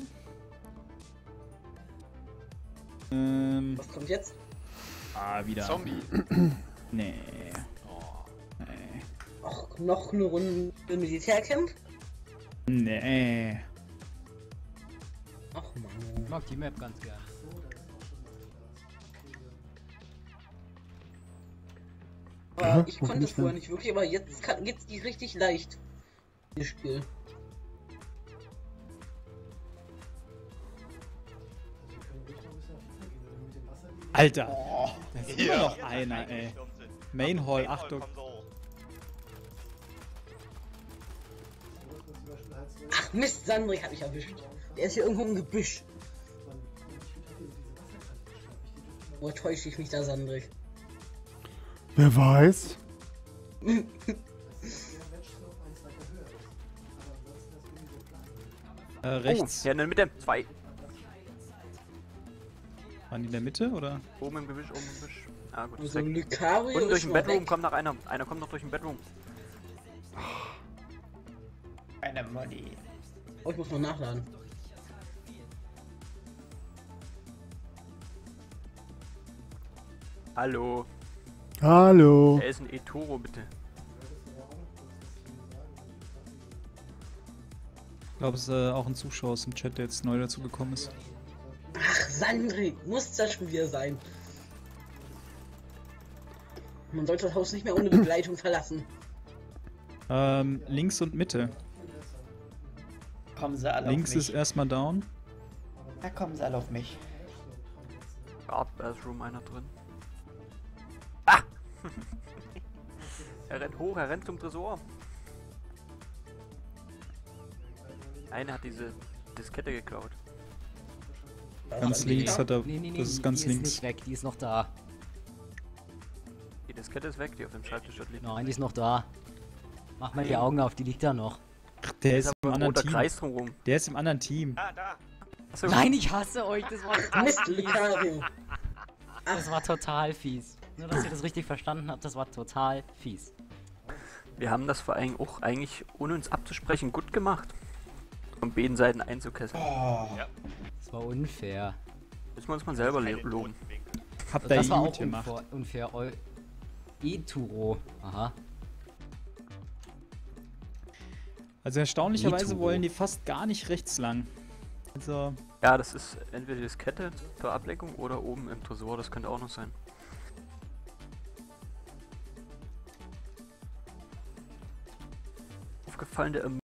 Speaker 1: Ähm.
Speaker 8: Was kommt jetzt?
Speaker 1: Ah, wieder.
Speaker 4: Zombie.
Speaker 1: Nee. Oh, nee.
Speaker 8: Och, noch eine Runde Militärcamp?
Speaker 1: Nee.
Speaker 8: Ach
Speaker 6: Ich
Speaker 8: man.
Speaker 6: mag die Map ganz gern.
Speaker 8: Aber ich
Speaker 2: wo
Speaker 8: konnte
Speaker 2: bin
Speaker 8: es
Speaker 2: ich
Speaker 8: vorher
Speaker 2: denn?
Speaker 8: nicht wirklich, aber jetzt kann, geht's die richtig leicht. Das Spiel.
Speaker 1: Alter. Da ist immer
Speaker 4: Ja.
Speaker 1: noch einer, ey. Main Hall, Achtung.
Speaker 8: Ach Mist, Sandrik hat mich erwischt. Der ist hier irgendwo im Gebüsch. Wo täusche ich mich da, Sandrik?
Speaker 2: Wer weiß?
Speaker 1: Äh, rechts.
Speaker 9: Oh, ja, in der Mitte. Zwei.
Speaker 1: Waren die in der Mitte, oder?
Speaker 9: Oben im Gebüsch, oben im Gebüsch. Ah, gut, ist
Speaker 8: Also
Speaker 9: weg.
Speaker 8: Lucario
Speaker 9: Unten durch
Speaker 8: ist
Speaker 9: den
Speaker 8: noch
Speaker 9: Bedroom
Speaker 8: weg.
Speaker 9: kommt noch einer. Einer kommt noch durch den Bedroom.
Speaker 10: Eine Modi.
Speaker 8: Oh, ich muss noch nachladen.
Speaker 9: Hallo.
Speaker 2: Hallo.
Speaker 9: Er ist ein Etoro, bitte.
Speaker 1: Ich glaube, es ist äh, auch ein Zuschauer aus dem Chat, der jetzt neu dazu gekommen ist.
Speaker 8: Ach, Sandri, muss das schon wieder sein. Man sollte das Haus nicht mehr ohne Begleitung verlassen.
Speaker 1: Ähm, links und Mitte.
Speaker 10: Kommen sie alle
Speaker 1: Links
Speaker 10: auf mich.
Speaker 1: ist erstmal down.
Speaker 10: Da kommen sie alle auf mich.
Speaker 9: Guard Bathroom einer drin. Ah! Er rennt hoch, er rennt zum Tresor. Einer hat diese Diskette geklaut.
Speaker 1: Ganz
Speaker 6: Nee,
Speaker 1: links hat er.
Speaker 6: Nee, nee, nee,
Speaker 1: das ist
Speaker 6: die,
Speaker 1: ganz
Speaker 6: die
Speaker 1: links.
Speaker 6: ist nicht weg, die ist noch da.
Speaker 9: Die Diskette ist weg, die auf dem Schreibtisch liegt.
Speaker 6: Nein, die ist noch da. Mach mal die Augen auf, die liegt da noch.
Speaker 1: Ach, der ist im
Speaker 9: aber ein
Speaker 1: anderen
Speaker 9: roter
Speaker 1: Team.
Speaker 9: Kreis drumherum.
Speaker 1: Der ist im anderen Team.
Speaker 5: Ah, da.
Speaker 9: Achso,
Speaker 6: Nein, ich hasse euch, das war total
Speaker 8: Mist,
Speaker 6: fies.
Speaker 8: Lucario.
Speaker 6: Das war total fies. Nur, dass ihr das richtig verstanden habt, das war total fies.
Speaker 9: wir haben das vor allem auch eigentlich, ohne uns abzusprechen, gut gemacht. Um beiden Seiten einzukesseln.
Speaker 10: Oh.
Speaker 6: Das war unfair.
Speaker 9: Müssen wir uns mal selber
Speaker 5: Keine
Speaker 9: loben.
Speaker 5: Totenwinkel.
Speaker 1: Habt ihr
Speaker 6: Das war
Speaker 1: gut
Speaker 6: auch
Speaker 1: gemacht.
Speaker 6: unfair. unfair. Eu Eturo. Aha.
Speaker 1: Also erstaunlicherweise
Speaker 6: Eturo.
Speaker 1: wollen die fast gar nicht rechts lang. Also,
Speaker 9: Ja, das ist entweder die Diskette zur Ablenkung oder oben im Tresor, das könnte auch noch sein. Aufgefallen, der